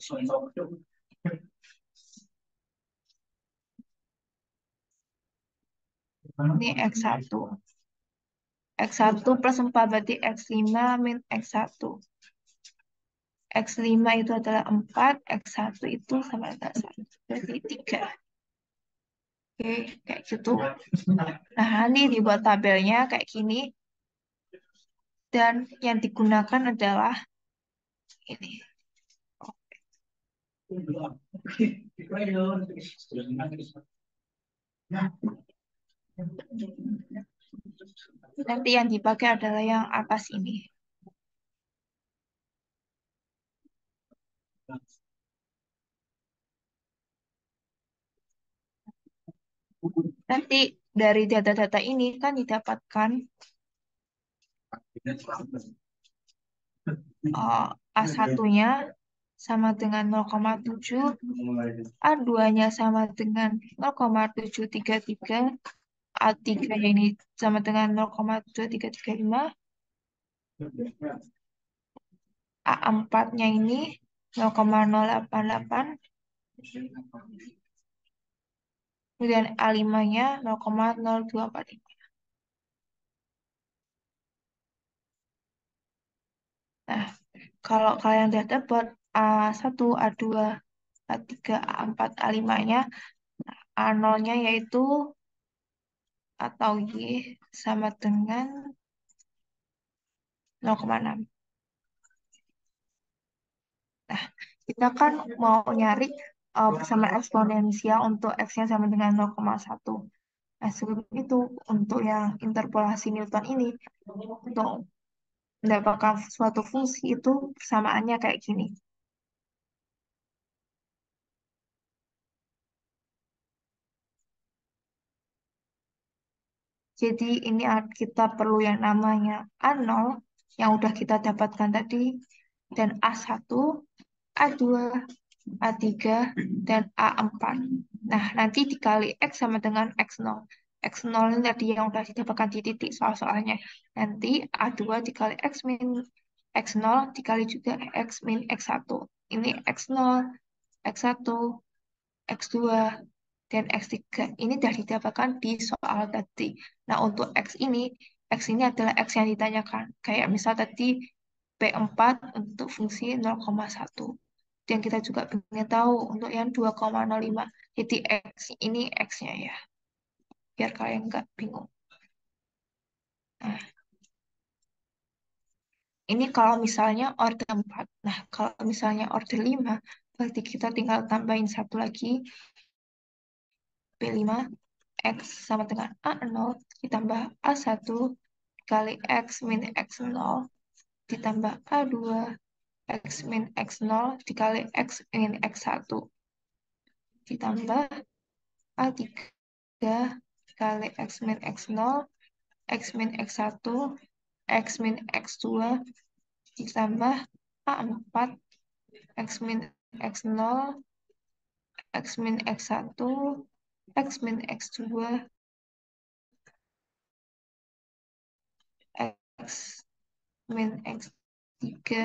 Ini X satu. X satu plus empat berarti X lima min X satu. X lima itu adalah empat, X satu itu sama dengan satu. Berarti tiga. Oke, kayak gitu. Nah, nanti dibuat tabelnya kayak gini. Dan yang digunakan adalah ini. Nanti yang dipakai adalah yang atas ini. Nanti dari data-data ini kan didapatkan uh, A satu-nya sama dengan nol koma tujuh, A dua-nya sama dengan nol koma tujuh tiga tiga, A tiga ini sama dengan nol koma dua tiga tiga lima, A empat-nya ini nol koma nol delapan delapan, kemudian A lima-nya nol koma nol dua empat lima. Nah, kalau kalian udah dapat A satu, A dua, A tiga, A empat, A lima-nya, A nol-nya yaitu atau Y sama dengan nol koma enam. Nah, kita kan mau nyari uh, persamaan eksponensial untuk X-nya sama dengan nol koma satu. Nah, sebelum itu, untuk yang interpolasi Newton ini, untuk mendapatkan suatu fungsi itu persamaannya kayak gini. Jadi ini kita perlu yang namanya A nol yang udah kita dapatkan tadi, dan A satu, A dua, A tiga, dan A empat. Nah, nanti dikali X sama dengan X nol. X nol ini tadi yang udah didapatkan di titik soal-soalnya. Nanti A dua dikali X min X nol dikali juga X min X satu. Ini X nol, X satu, X dua, dan X tiga. Ini sudah didapatkan di soal tadi. Nah, untuk X ini, X ini adalah X yang ditanyakan. Kayak misal tadi P empat untuk fungsi nol koma satu. Dan kita juga ingin tahu untuk yang dua koma nol lima. Jadi X ini X-nya ya. Biar kalian nggak bingung. Nah, ini kalau misalnya order empat. Nah, kalau misalnya order lima, berarti kita tinggal tambahin satu lagi. P lima, X sama dengan A nol ditambah A satu kali X min X nol ditambah A dua X min X nol dikali X min X satu ditambah A tiga kali X min X nol X min X satu X min X dua ditambah A empat X min X nol X min X satu X min X dua X min X tiga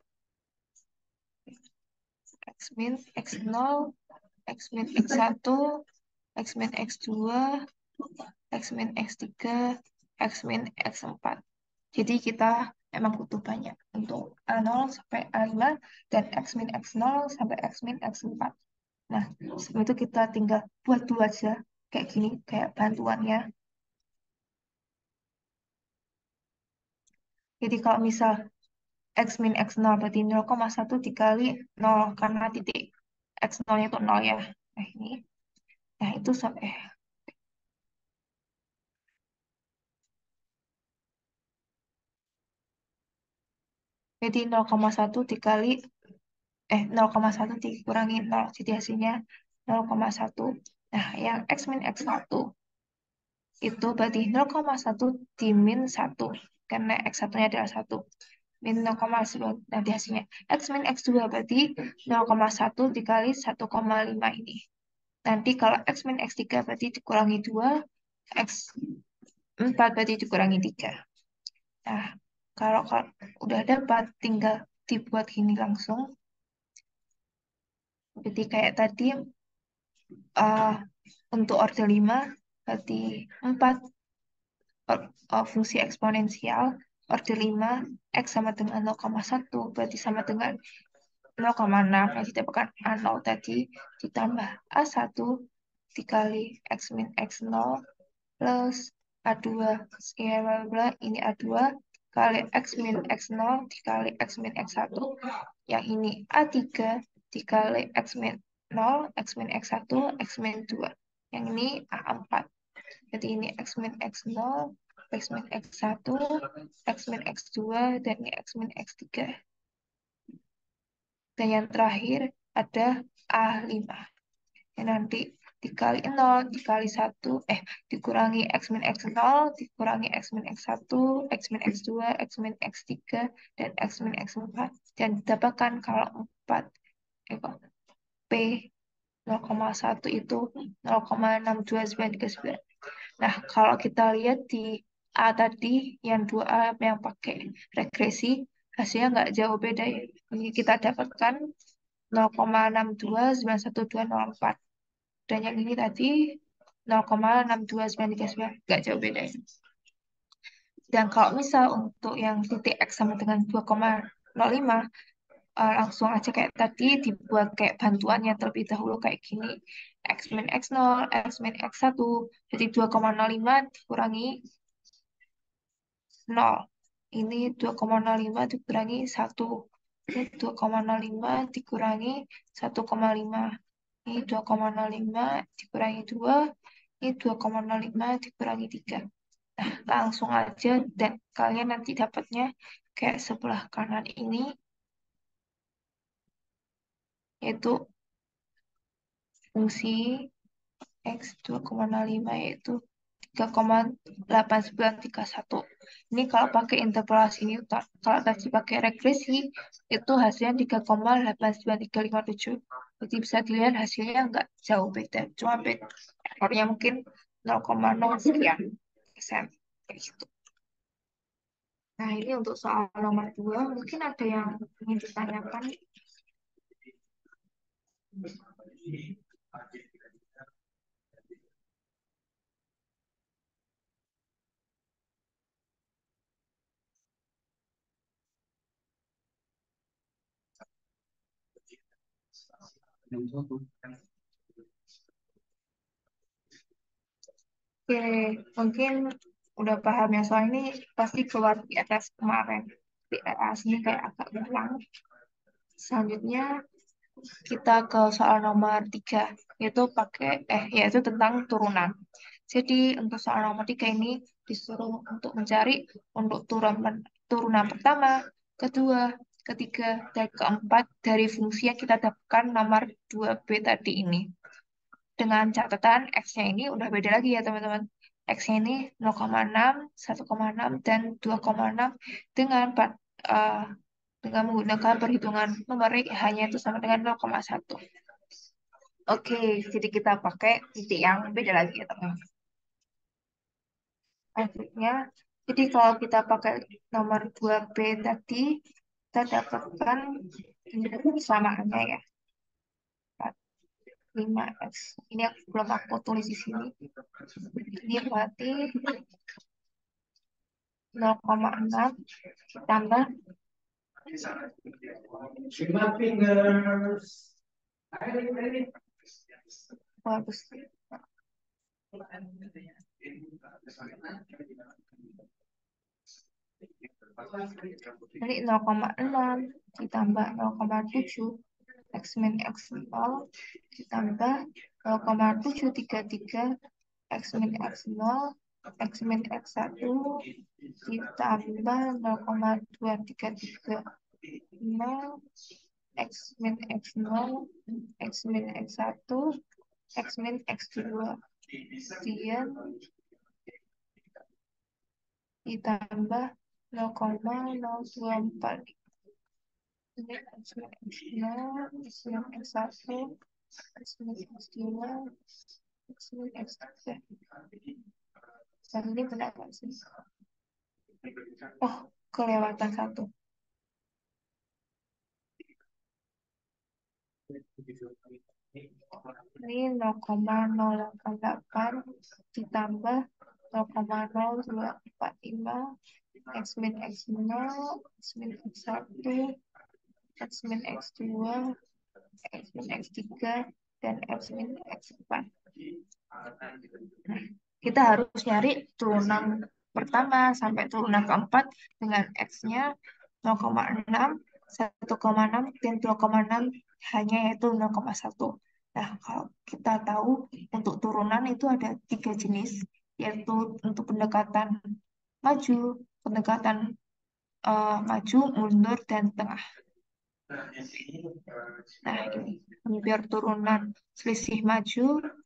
X min X nol X min X satu X min X dua X min X tiga X min X empat. Jadi kita emang butuh banyak untuk A nol sampai A lima dan X min X nol sampai X min X empat. Nah, sebelum itu kita tinggal buat dulu aja. kayak gini, kayak bantuannya. Jadi kalau misal X min X nol berarti nol koma satu dikali nol karena titik X nol-nya itu nol ya. Nah ini, nah itu sampai, jadi nol koma satu dikali, eh nol koma satu dikurangi nol, jadi hasilnya nol koma satu. Nah yang X min X satu itu berarti nol koma satu di min satu karena X satu-nya adalah satu. Min nol koma satu nanti hasilnya X min X dua berarti nol koma satu dikali satu koma lima ini. Nanti kalau X min X tiga berarti dikurangi dua, X empat berarti dikurangi tiga. Nah, kalau, kalau udah dapat tinggal dibuat gini langsung. Jadi kayak tadi uh, untuk order lima berarti empat or- uh, fungsi eksponensial order lima X sama dengan nol koma satu berarti sama dengan nol koma enam yang didapatkan A nol tadi ditambah A satu dikali X min X nol plus A dua ya bla bla bla. Ini A dua kali X min X nol dikali X min X satu, yang ini A tiga dikali X min nol X min X satu X min dua, yang ini A empat. Jadi ini X min X nol X min X satu X min X dua dan ini X min X tiga. Dan yang terakhir ada A lima. Yang nanti dikali nol dikali satu eh dikurangi X min X nol dikurangi X min X satu X min X dua X min X tiga dan X min X empat, dan didapatkan kalau empat eh, kok, P nol koma satu itu nol koma enam dua sembilan tiga sembilan. Nah, kalau kita lihat di A tadi, yang dua A yang pakai regresi, hasilnya nggak jauh beda ya. Ini kita dapatkan nol koma enam dua sembilan satu dua nol empat. Dan yang ini tadi nol koma enam dua sembilan tiga sembilan, nggak jauh beda ya. Dan kalau misal untuk yang titik X sama dengan dua koma nol lima, eh, langsung aja kayak tadi dibuat kayak bantuannya terlebih dahulu kayak gini. X min X nol, X min X satu, jadi dua koma nol lima dikurangi nol. Ini dua koma nol lima dikurangi satu. Ini dua koma nol lima dikurangi satu koma lima. Ini dua koma nol lima dikurangi dua. Ini dua koma nol lima dikurangi tiga. Nah, langsung aja dan kalian nanti dapatnya kayak sebelah kanan ini, yaitu fungsi X dua koma nol lima yaitu tiga koma delapan sembilan tiga satu. Ini kalau pakai interpolasi ini, ta- kalau tadi pakai regresi, itu hasilnya tiga koma delapan sembilan tiga lima tujuh. Jadi bisa dilihat hasilnya nggak jauh beda. Cuma beda. Errornya mungkin nol koma nol sekian persen. Kayak gitu. Nah, ini untuk soal nomor dua. Mungkin ada yang ingin ditanyakan. Oke, mungkin udah paham ya. Soal ini pasti keluar di atas kemarin. Di atas ini kayak agak berulang. Selanjutnya kita ke soal nomor tiga, yaitu pakai eh yaitu tentang turunan. Jadi untuk soal nomor tiga ini disuruh untuk mencari untuk turunan turunan pertama, kedua, ketiga, dan keempat dari fungsi yang kita dapatkan nomor dua b tadi ini. Dengan catatan X-nya ini udah beda lagi ya teman-teman. X-nya ini nol koma enam, satu koma enam, dan dua koma enam dengan empat, eh, dengan menggunakan perhitungan numerik hanya itu sama dengan nol koma satu. Oke, jadi kita pakai titik yang beda lagi ya teman. Selanjutnya, jadi kalau kita pakai nomor dua b tadi, kita dapatkan ini persamaannya ya. lima X. Ini aku belum aku tulis di sini. Ini berarti nol koma enam ditambah bagus. Nanti nol koma enam ditambah nol koma tujuh X min X nol ditambah nol koma tujuh tiga tiga X min X nol X min X satu ditambah nol koma dua tiga tiga nol X min X nol X min X satu X min X dua dia ditambah nol koma nol dua empat ini X min X nol X min X satu X min X dua X min X tiga dan ini benar nggak sih? Oh, kelewatan satu. Ini nol koma nol delapan delapan ditambah nol koma nol dua empat lima X min X nol X min X satu X min X dua X min X tiga dan X min X empat. Nah, kita harus nyari turunan pertama sampai turunan keempat dengan X-nya nol koma enam, satu koma enam, dan dua koma enam hanya yaitu nol koma satu. Nah, kalau kita tahu untuk turunan itu ada tiga jenis, yaitu untuk pendekatan maju, pendekatan eh, maju, mundur, dan tengah. Nah, ini hampir turunan selisih maju,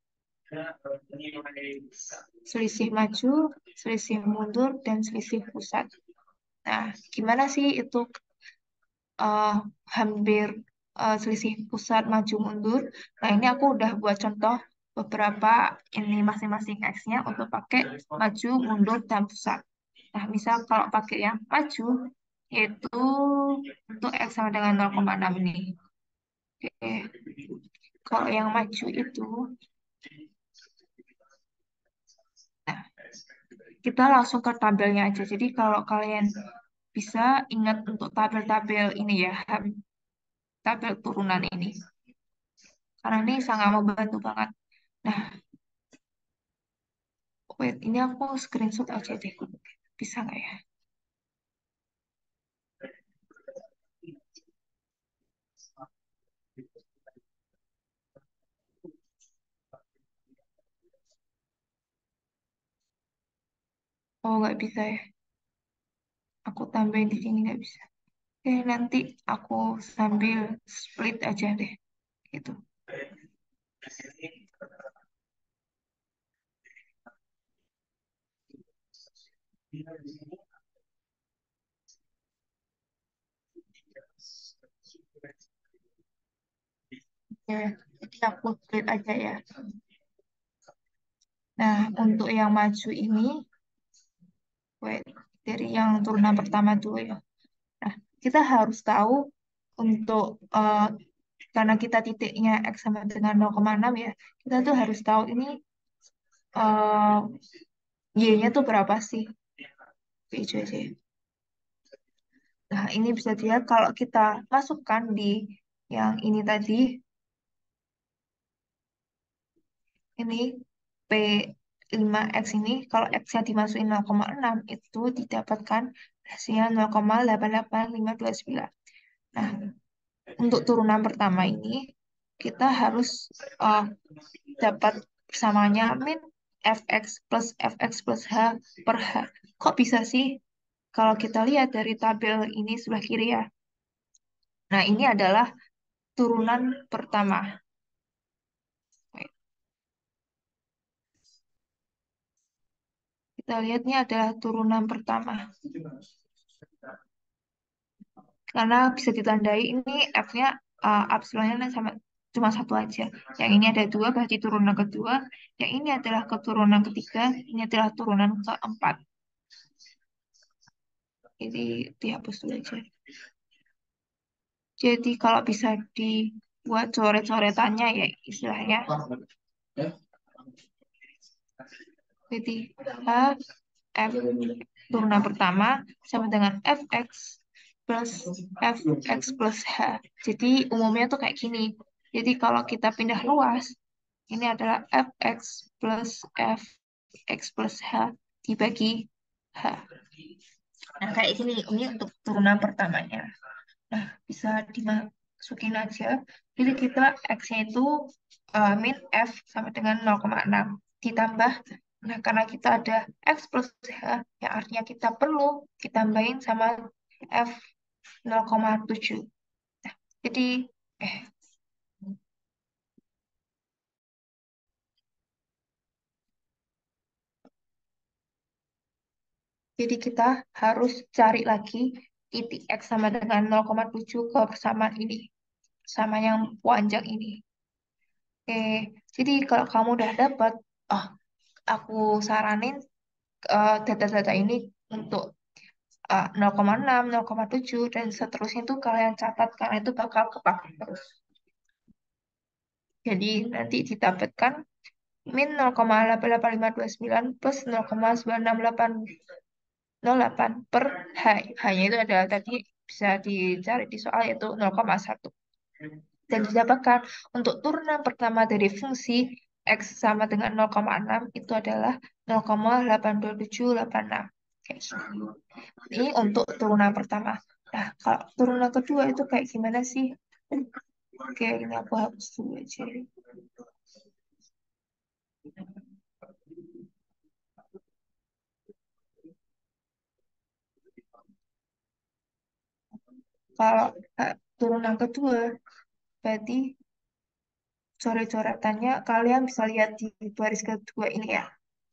selisih maju, selisih mundur, dan selisih pusat. Nah, gimana sih itu eh, hampir eh, selisih pusat maju mundur? Nah, ini aku udah buat contoh beberapa ini masing-masing X-nya untuk pakai maju, mundur, dan pusat. Nah, misal kalau pakai yang maju, yaitu untuk X sama dengan nol koma enam ini. Oke. Kalau yang maju itu, nah, kita langsung ke tabelnya aja. Jadi kalau kalian bisa ingat untuk tabel-tabel ini ya, tabel turunan ini. Karena ini sangat membantu banget. Nah, wait, ini aku screenshot aja deh. Bisa nggak ya? Oh, nggak bisa ya. Aku tambahin di sini nggak bisa. Oke, nanti aku sambil split aja deh. Gitu. Oke, jadi aku split aja ya. Nah, untuk yang maju ini, wait, dari yang turunan pertama dulu ya. Nah, kita harus tahu untuk eh, karena kita titiknya X sama dengan nol koma enam ya, kita tuh harus tahu ini eh, Y-nya tuh berapa sih? Hijau aja ya. Nah, ini bisa dilihat kalau kita masukkan di yang ini tadi, ini P lima X ini, kalau X-nya dimasukin nol koma enam, itu didapatkan hasilnya nol koma delapan delapan lima dua sembilan. Nah, untuk turunan pertama ini, kita harus eh, dapat persamanya min fx plus fx plus h per h. Kok bisa sih? Kalau kita lihat dari tabel ini sebelah kiri ya. Nah, ini adalah turunan pertama. Kita lihat ini adalah turunan pertama. Karena bisa ditandai ini F-nya uh, epsilonnya sama cuma satu aja. Yang ini ada dua berarti turunan kedua. Yang ini adalah keturunan ketiga. Ini adalah turunan keempat. Jadi dihapus dulu aja. Jadi kalau bisa dibuat coret-coretannya ya istilahnya. Jadi H F turunan pertama sama dengan Fx plus Fx plus H. Jadi umumnya tuh kayak gini. Jadi kalau kita pindah ruas, ini adalah fx plus fx plus h dibagi h. Nah, kayak gini, ini untuk turunan pertamanya. Nah, bisa dimasukin aja. Jadi kita X-nya itu uh, min F sama dengan nol koma enam. Ditambah, nah karena kita ada X plus H, yang artinya kita perlu ditambahin sama F nol koma tujuh. Nah, jadi, eh, jadi kita harus cari lagi titik X sama dengan nol koma tujuh ke persamaan ini. Sama yang panjang ini. Oke, jadi kalau kamu udah dapat, oh, aku saranin eh, data-data ini untuk eh, nol koma enam, nol koma tujuh, dan seterusnya itu kalian catat karena itu bakal kepake terus. Jadi nanti didapatkan min nol koma delapan delapan lima dua sembilan plus nol koma sembilan enam delapan nol delapan per H. H-nya itu adalah tadi bisa dicari di soal yaitu nol koma satu. Dan didapatkan untuk turunan pertama dari fungsi X sama dengan nol koma enam itu adalah nol koma delapan dua tujuh delapan enam. Kayak gitu. Ini untuk turunan pertama. Nah, kalau turunan kedua itu kayak gimana sih? Oke, ini aku hapus dulu aja. Kalau eh, turunan kedua, berarti coret-coretannya kalian bisa lihat di baris kedua ini ya.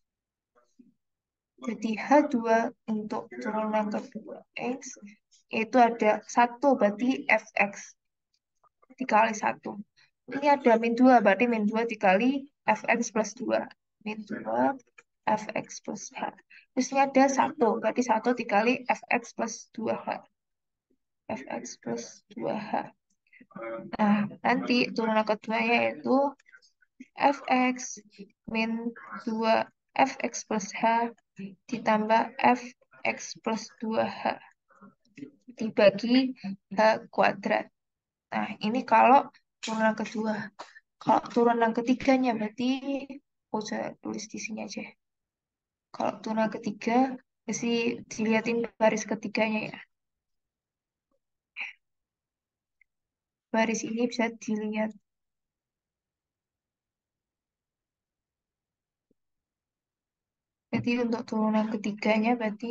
Jadi H dua untuk turunan kedua X itu ada satu berarti Fx dikali satu. Ini ada min dua berarti min dua dikali Fx plus dua. Min dua Fx plus H. Terus ini ada satu berarti satu dikali Fx plus dua H. Fx plus dua H. Nah, nanti turunan keduanya yaitu Fx min dua Fx plus H ditambah Fx plus dua H dibagi H kuadrat. Nah, ini kalau turunan kedua. Kalau turunan ketiganya berarti aku saya tulis di sini aja. Kalau turunan ketiga, mesti dilihatin baris ketiganya ya. Baris ini bisa dilihat. Jadi untuk turunan ketiganya berarti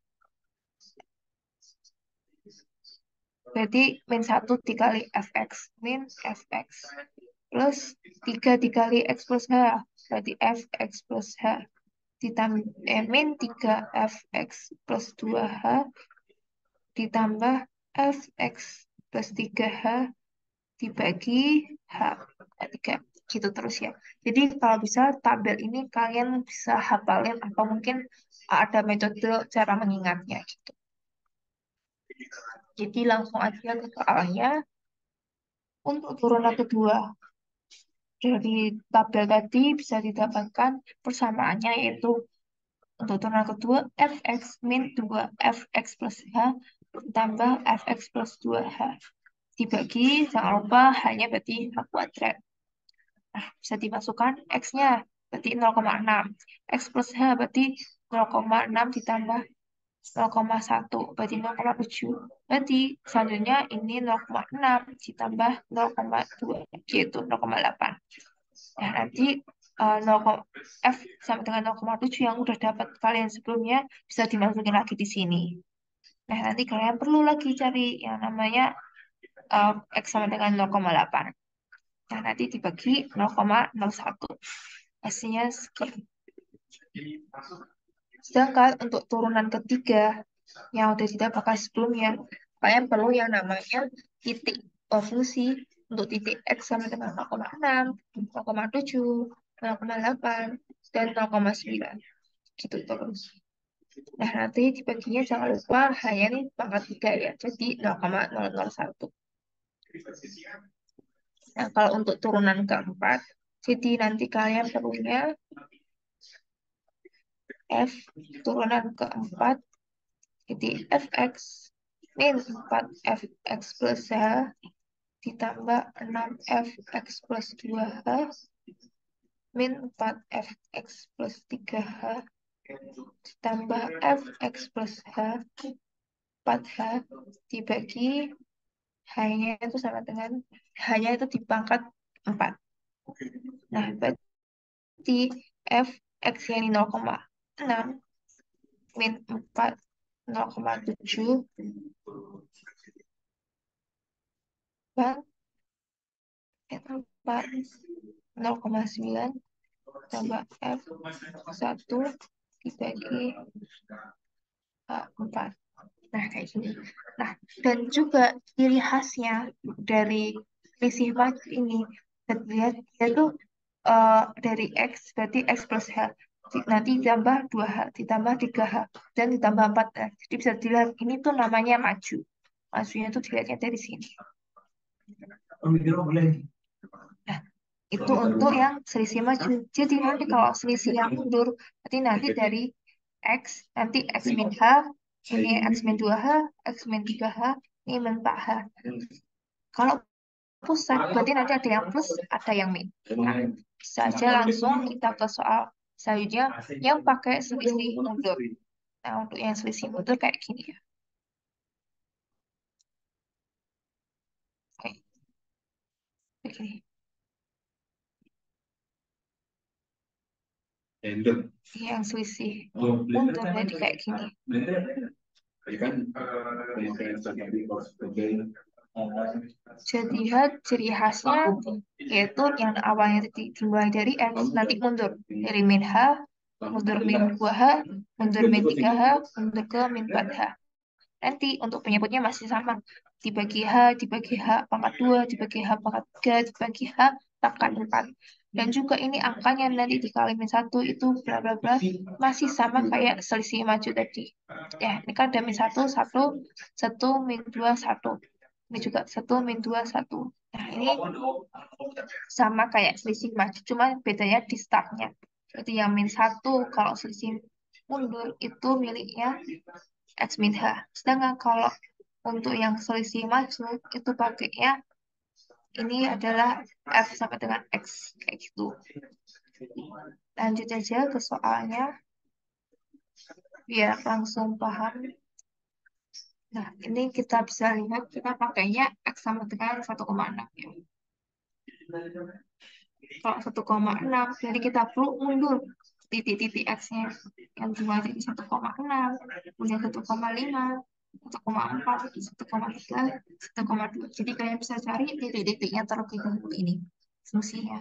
berarti min satu dikali fx min fx plus tiga dikali x plus h berarti fx plus h ditambah eh, min tiga fx plus dua h ditambah fx plus tiga h dibagi H tiga gitu terus ya. Jadi kalau bisa tabel ini kalian bisa hafalin atau mungkin ada metode cara mengingatnya gitu. Jadi langsung aja ke soalnya untuk turunan kedua. Dari tabel tadi bisa didapatkan persamaannya yaitu untuk turunan kedua fx min dua fx plus h tambah fx plus dua h dibagi jangan lupa hanya berarti h kuadrat. Nah, bisa dimasukkan X-nya, berarti nol koma enam. X plus H berarti nol koma enam ditambah nol koma satu, berarti nol koma tujuh. Berarti selanjutnya ini nol koma enam ditambah nol koma dua, yaitu nol koma delapan. Nah, nanti uh, nol, F sama dengan nol koma tujuh yang udah dapat kalian sebelumnya bisa dimasukin lagi di sini. Nah, nanti kalian perlu lagi cari yang namanya uh, X sama dengan nol koma delapan. Nah, nanti dibagi nol koma nol satu. Hasilnya sekian. Sedangkan untuk turunan ketiga yang udah didapatkan sebelumnya, kalian perlu yang namanya titik oh, fungsi untuk titik X sama dengan nol koma enam, nol koma tujuh, nol koma delapan, dan nol koma sembilan. Gitu terus. Nah, nanti dibaginya jangan lupa hanya nih pangkat tiga ya, jadi nol koma nol nol satu. Nah, kalau untuk turunan keempat, jadi nanti kalian perlunya F turunan keempat, jadi fx min empat fx plus h ditambah enam fx plus dua h min empat fx plus tiga h ditambah fx plus h empat h dibagi h-nya itu sama dengan h-nya itu dipangkat empat. Nah, berarti fx-nya ini nol koma enam min empat nol koma tujuh dan min empat nol koma sembilan tambah f satu dibagi h empat. Nah, kayak gini. Nah, dan juga ciri khasnya dari selisih maju ini, kita lihat dia tuh eh, dari X, berarti X plus H. Nanti ditambah dua h ditambah tiga h dan ditambah empat h. Jadi bisa dilihat ini tuh namanya maju. Majunya tuh dilihatnya dari sini. Nah, itu untuk yang selisih maju. Jadi nanti kalau selisih yang mundur, berarti nanti dari X, nanti X min H, ini X min dua h, X min tiga h, ini min empat h. Kalau pusat, berarti nanti ada yang plus, ada yang min. Nah, bisa aja langsung kita ke soal selanjutnya yang pakai selisih mundur. Nah, untuk yang selisih mundur kayak gini ya. Oke, begini. Yang selisih mundur jadi kayak gini. Jadi lihat ciri khasnya yaitu yang awalnya di- dimulai dari X nanti mundur dari min H, mundur min dua h, mundur min tiga h, mundur ke min empat h. Nanti untuk penyebutnya masih sama. Dibagi H, dibagi H pangkat dua, dibagi H pangkat tiga, dibagi H pangkat empat. Dan juga ini angkanya nanti dikali min satu itu bla bla bla masih sama kayak selisih maju tadi. Ya, ini kan ada min satu, satu, satu, min dua, satu. Ini juga satu, min dua, satu. Nah, ini sama kayak selisih maju, cuma bedanya di startnya. Jadi yang min satu kalau selisih mundur itu miliknya X min H. Sedangkan kalau untuk yang selisih maju itu pakainya ini adalah F sama dengan X kayak gitu. Lanjut aja ke soalnya biar langsung paham. Nah, ini kita bisa lihat kita pakainya X sama dengan satu koma enam ya. Kalau satu koma enam jadi kita perlu mundur titik-titik X-nya yang dimulai dari satu koma enam, kemudian satu koma lima, satu koma empat, satu koma tiga, satu koma dua. Jadi kalian bisa cari titik-titiknya terlebih dahulu ini fungsinya.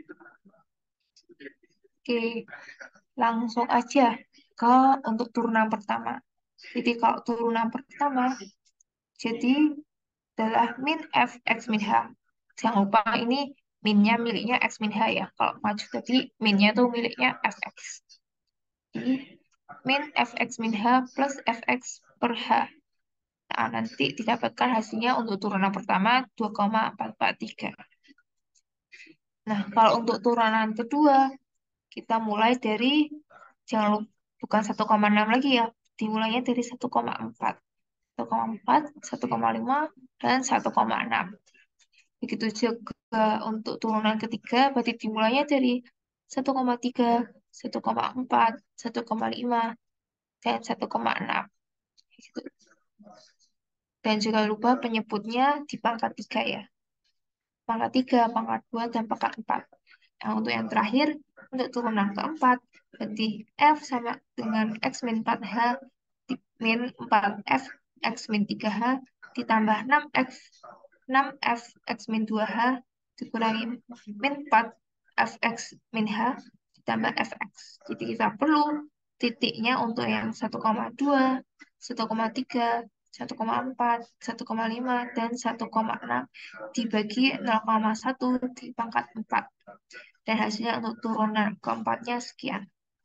Oke, langsung aja ke untuk turunan pertama. Jadi kalau turunan pertama, jadi adalah min f x min h. Jangan lupa ini minnya miliknya x min h ya. Kalau maju tadi minnya tuh miliknya fx. Jadi min fx min h plus fx per h. Nah, nanti didapatkan hasilnya untuk turunan pertama dua koma empat empat tiga. Nah, kalau untuk turunan kedua, kita mulai dari, jangan lupa, bukan satu koma enam lagi ya, dimulainya dari satu koma empat. satu koma empat, satu koma lima, dan satu koma enam. Begitu juga untuk turunan ketiga, berarti dimulainya dari satu koma tiga, satu koma empat, satu koma lima, dan satu koma enam. Gitu. Dan juga lupa penyebutnya di pangkat tiga ya. Pangkat tiga, pangkat dua, dan pangkat empat. Nah, untuk yang terakhir, untuk turunan keempat, berarti F sama dengan X min empat H di- min empat F X min tiga H ditambah enam X enam F X min dua H dikurangi min empat F X min H ditambah F X. Jadi kita perlu titiknya untuk yang satu koma dua, satu koma tiga, satu koma empat, satu koma lima, dan satu koma enam dibagi nol koma satu di pangkat empat. Dan hasilnya untuk turunan keempatnya sekian.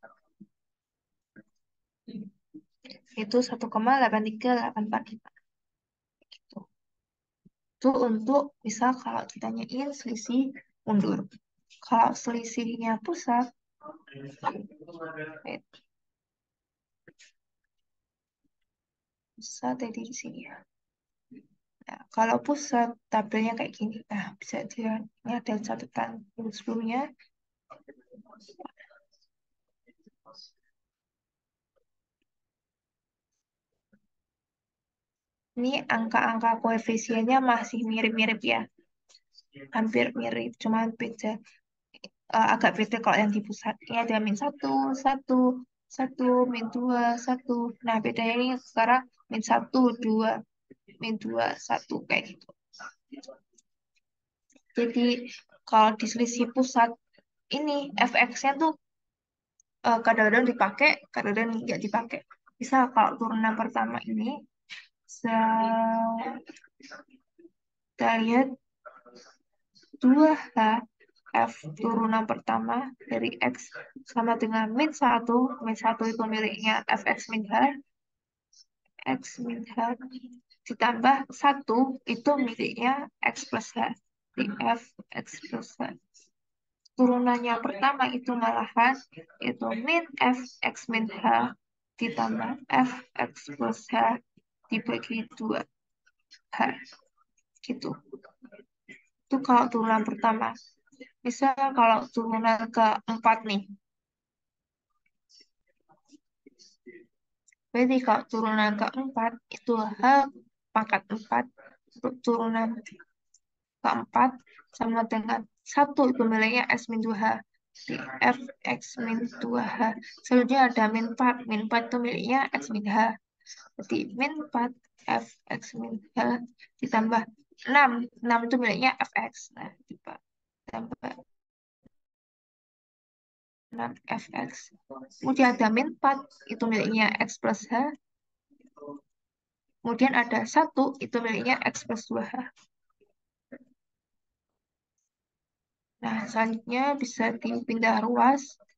Itu satu koma delapan tiga delapan empat lima. Gitu. Itu untuk misal kalau ditanyain selisih mundur. Kalau selisihnya pusat, wait, pusat tadi di sini ya. Nah, kalau pusat tabelnya kayak gini. Nah, bisa dilihat ini ada catatan sebelumnya. Ini angka-angka koefisiennya masih mirip-mirip ya, hampir mirip, cuma beda eh, agak beda kalau yang di pusat. Ini ada min satu, satu, satu, min dua, satu. Nah, bedanya ini sekarang min satu, dua, min dua, satu, kayak gitu. Jadi, kalau di selisih pusat, ini f(x)-nya tuh eh, kadang-kadang dipakai, kadang-kadang nggak dipakai. Bisa kalau turunan pertama ini, se- kita lihat dua h f turunan pertama dari x sama dengan min satu. Min satu itu miliknya fx min h, x min h ditambah satu itu miliknya x plus h, di f x plus h. Turunannya pertama itu malahan itu min f x min h ditambah f x plus h dibagi dua h gitu. Itu kalau turunan pertama. Bisa kalau turunan keempat nih. Berarti kalau turunan keempat itu h pangkat empat untuk turunan keempat sama dengan satu itu nilainya x min dua h di f x min dua h. Selanjutnya ada min empat. Min empat itu miliknya x min h. Jadi min empat f x min h ditambah enam. enam itu miliknya fx. Nah, ditambah enam fx. Kemudian ada min empat itu miliknya x plus h. Kemudian ada satu itu miliknya x plus dua h. Nah, selanjutnya bisa dipindah ruas.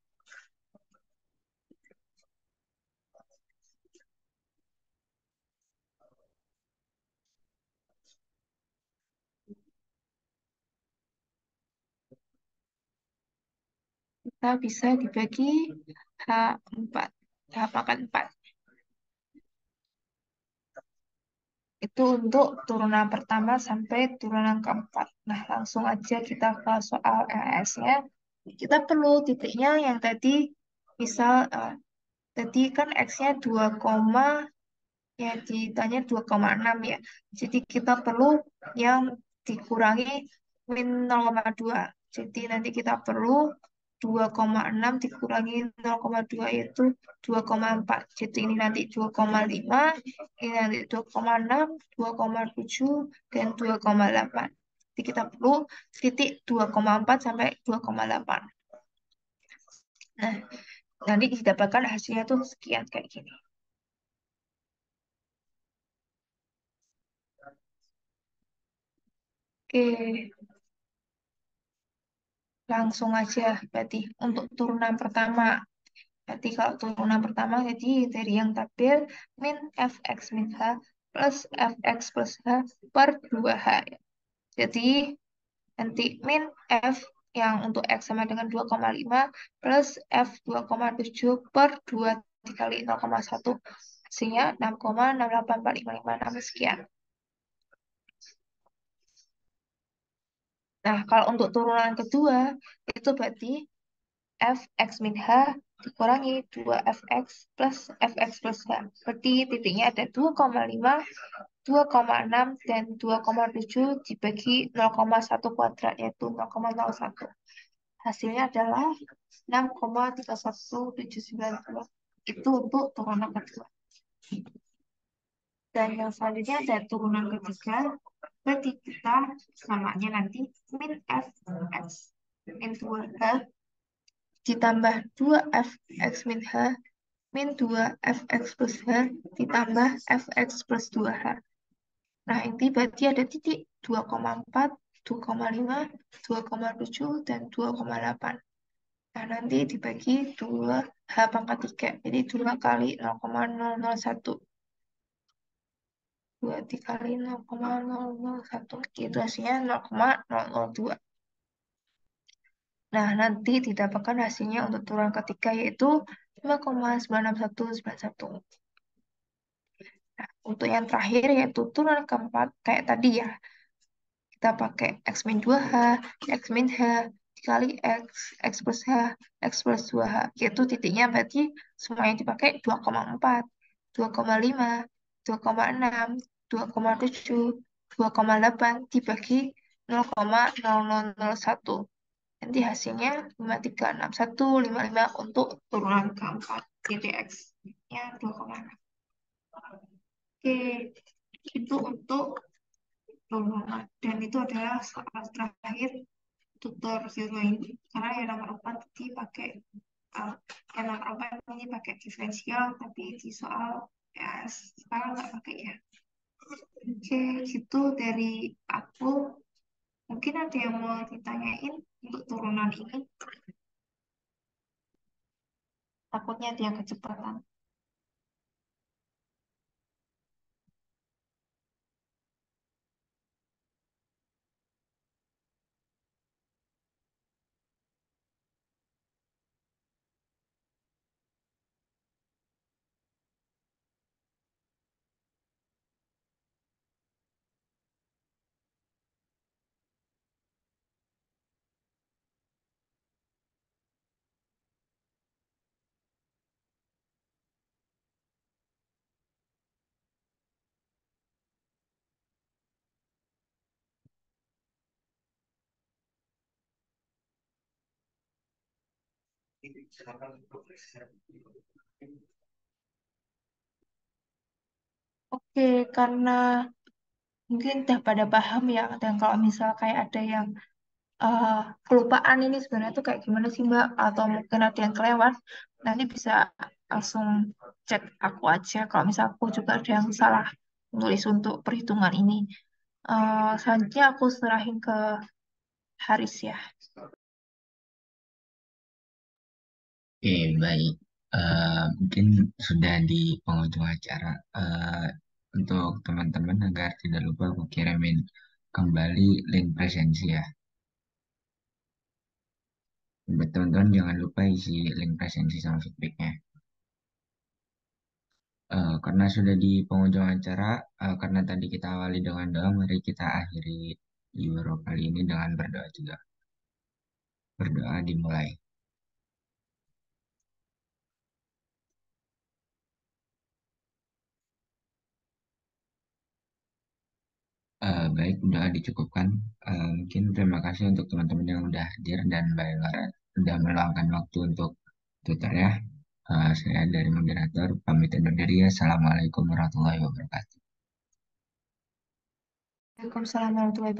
Kita bisa dibagi h empat. H pangkat empat. Itu untuk turunan pertama sampai turunan keempat. Nah, langsung aja kita ke soal L S-nya. Kita perlu titiknya yang tadi, misal eh, tadi kan X-nya dua, ya ditanya dua koma enam ya. Jadi kita perlu yang dikurangi min nol koma dua. Jadi nanti kita perlu dua koma enam dikurangi nol koma dua yaitu dua koma empat. Jadi ini nanti dua koma lima, ini nanti dua koma enam, dua koma tujuh, dan dua koma delapan. Jadi kita perlu titik dua koma empat sampai dua koma delapan. Nah, nanti didapatkan hasilnya tuh sekian kayak gini. Oke. Langsung aja berarti untuk turunan pertama. Berarti kalau turunan pertama jadi dari yang tabel min fx min h plus fx plus h per dua h. Jadi nanti min f yang untuk x sama dengan dua koma lima plus f dua koma tujuh per dua dikali nol koma satu. Hasilnya enam koma enam delapan empat lima lima enam sekian. Nah, kalau untuk turunan kedua itu berarti f x min h dikurangi dua f x plus f x plus h. Berarti titiknya ada dua koma lima, dua koma enam, dan dua koma tujuh dibagi nol koma satu kuadrat, yaitu nol koma nol satu. Hasilnya adalah enam koma tiga satu tujuh sembilan dua. Itu untuk turunan kedua. Dan yang selanjutnya ada turunan ketiga. Berarti kita samanya nanti min f x min dua h ditambah dua f x min h min dua f x plus h ditambah f x plus dua h. Nah, ini berarti ada titik dua koma empat, dua koma lima, dua koma tujuh, dan dua koma delapan. Nah, nanti dibagi dua h pangkat tiga. Jadi dua kali nol koma nol nol satu. dua dikali nol koma nol nol satu. Itu hasilnya nol koma nol nol dua. Nah, nanti didapatkan hasilnya untuk turunan ketiga yaitu lima koma sembilan enam satu sembilan satu. Nah, untuk yang terakhir yaitu turunan keempat, kayak tadi ya, kita pakai x min dua h, x min h, dikali X, X plus H, X plus dua H. Yaitu titiknya berarti semuanya dipakai dua koma empat, dua koma lima, dua koma enam, dua koma tujuh, dua koma delapan dibagi nol koma nol nol nol satu. Nanti hasilnya lima tiga enam satu lima lima untuk turunan keempat. Jadi X-nya dua koma enam. Oke, itu untuk turunan. Dan itu adalah soal terakhir tutor zero ini. Karena yang nomor empat tadi pakai uh, yang nomor empat ini pakai diferensial, tapi di soal ya sekarang nggak pakai ya. Oke, gitu dari aku. Mungkin ada yang mau ditanyain untuk turunan ini. Takutnya dia kecepatan. Oke, karena mungkin udah pada paham ya. Dan kalau misal kayak ada yang eh, kelupaan ini sebenarnya tuh kayak gimana sih Mbak? Atau mungkin ada yang kelewat, nanti bisa langsung cek aku aja. Kalau misal aku juga ada yang salah nulis untuk perhitungan ini. Eh, selanjutnya aku serahin ke Haris ya. Oke, baik. Eh, mungkin sudah di penghujung acara. Eh, untuk teman-teman agar tidak lupa aku kirimin kembali link presensi ya. Buat teman-teman jangan lupa isi link presensi sama feedbacknya. Eh, karena sudah di penghujung acara, eh, karena tadi kita awali dengan doa, mari kita akhiri Euro kali ini dengan berdoa juga. Berdoa dimulai. Eh, baik, doa dicukupkan. Eh, mungkin terima kasih untuk teman-teman yang udah hadir dan Mbak Lara sudah meluangkan waktu untuk tutor ya. Eh, saya dari moderator, pamit undur diri. Assalamualaikum warahmatullahi wabarakatuh. Waalaikumsalam warahmatullahi wabarakatuh.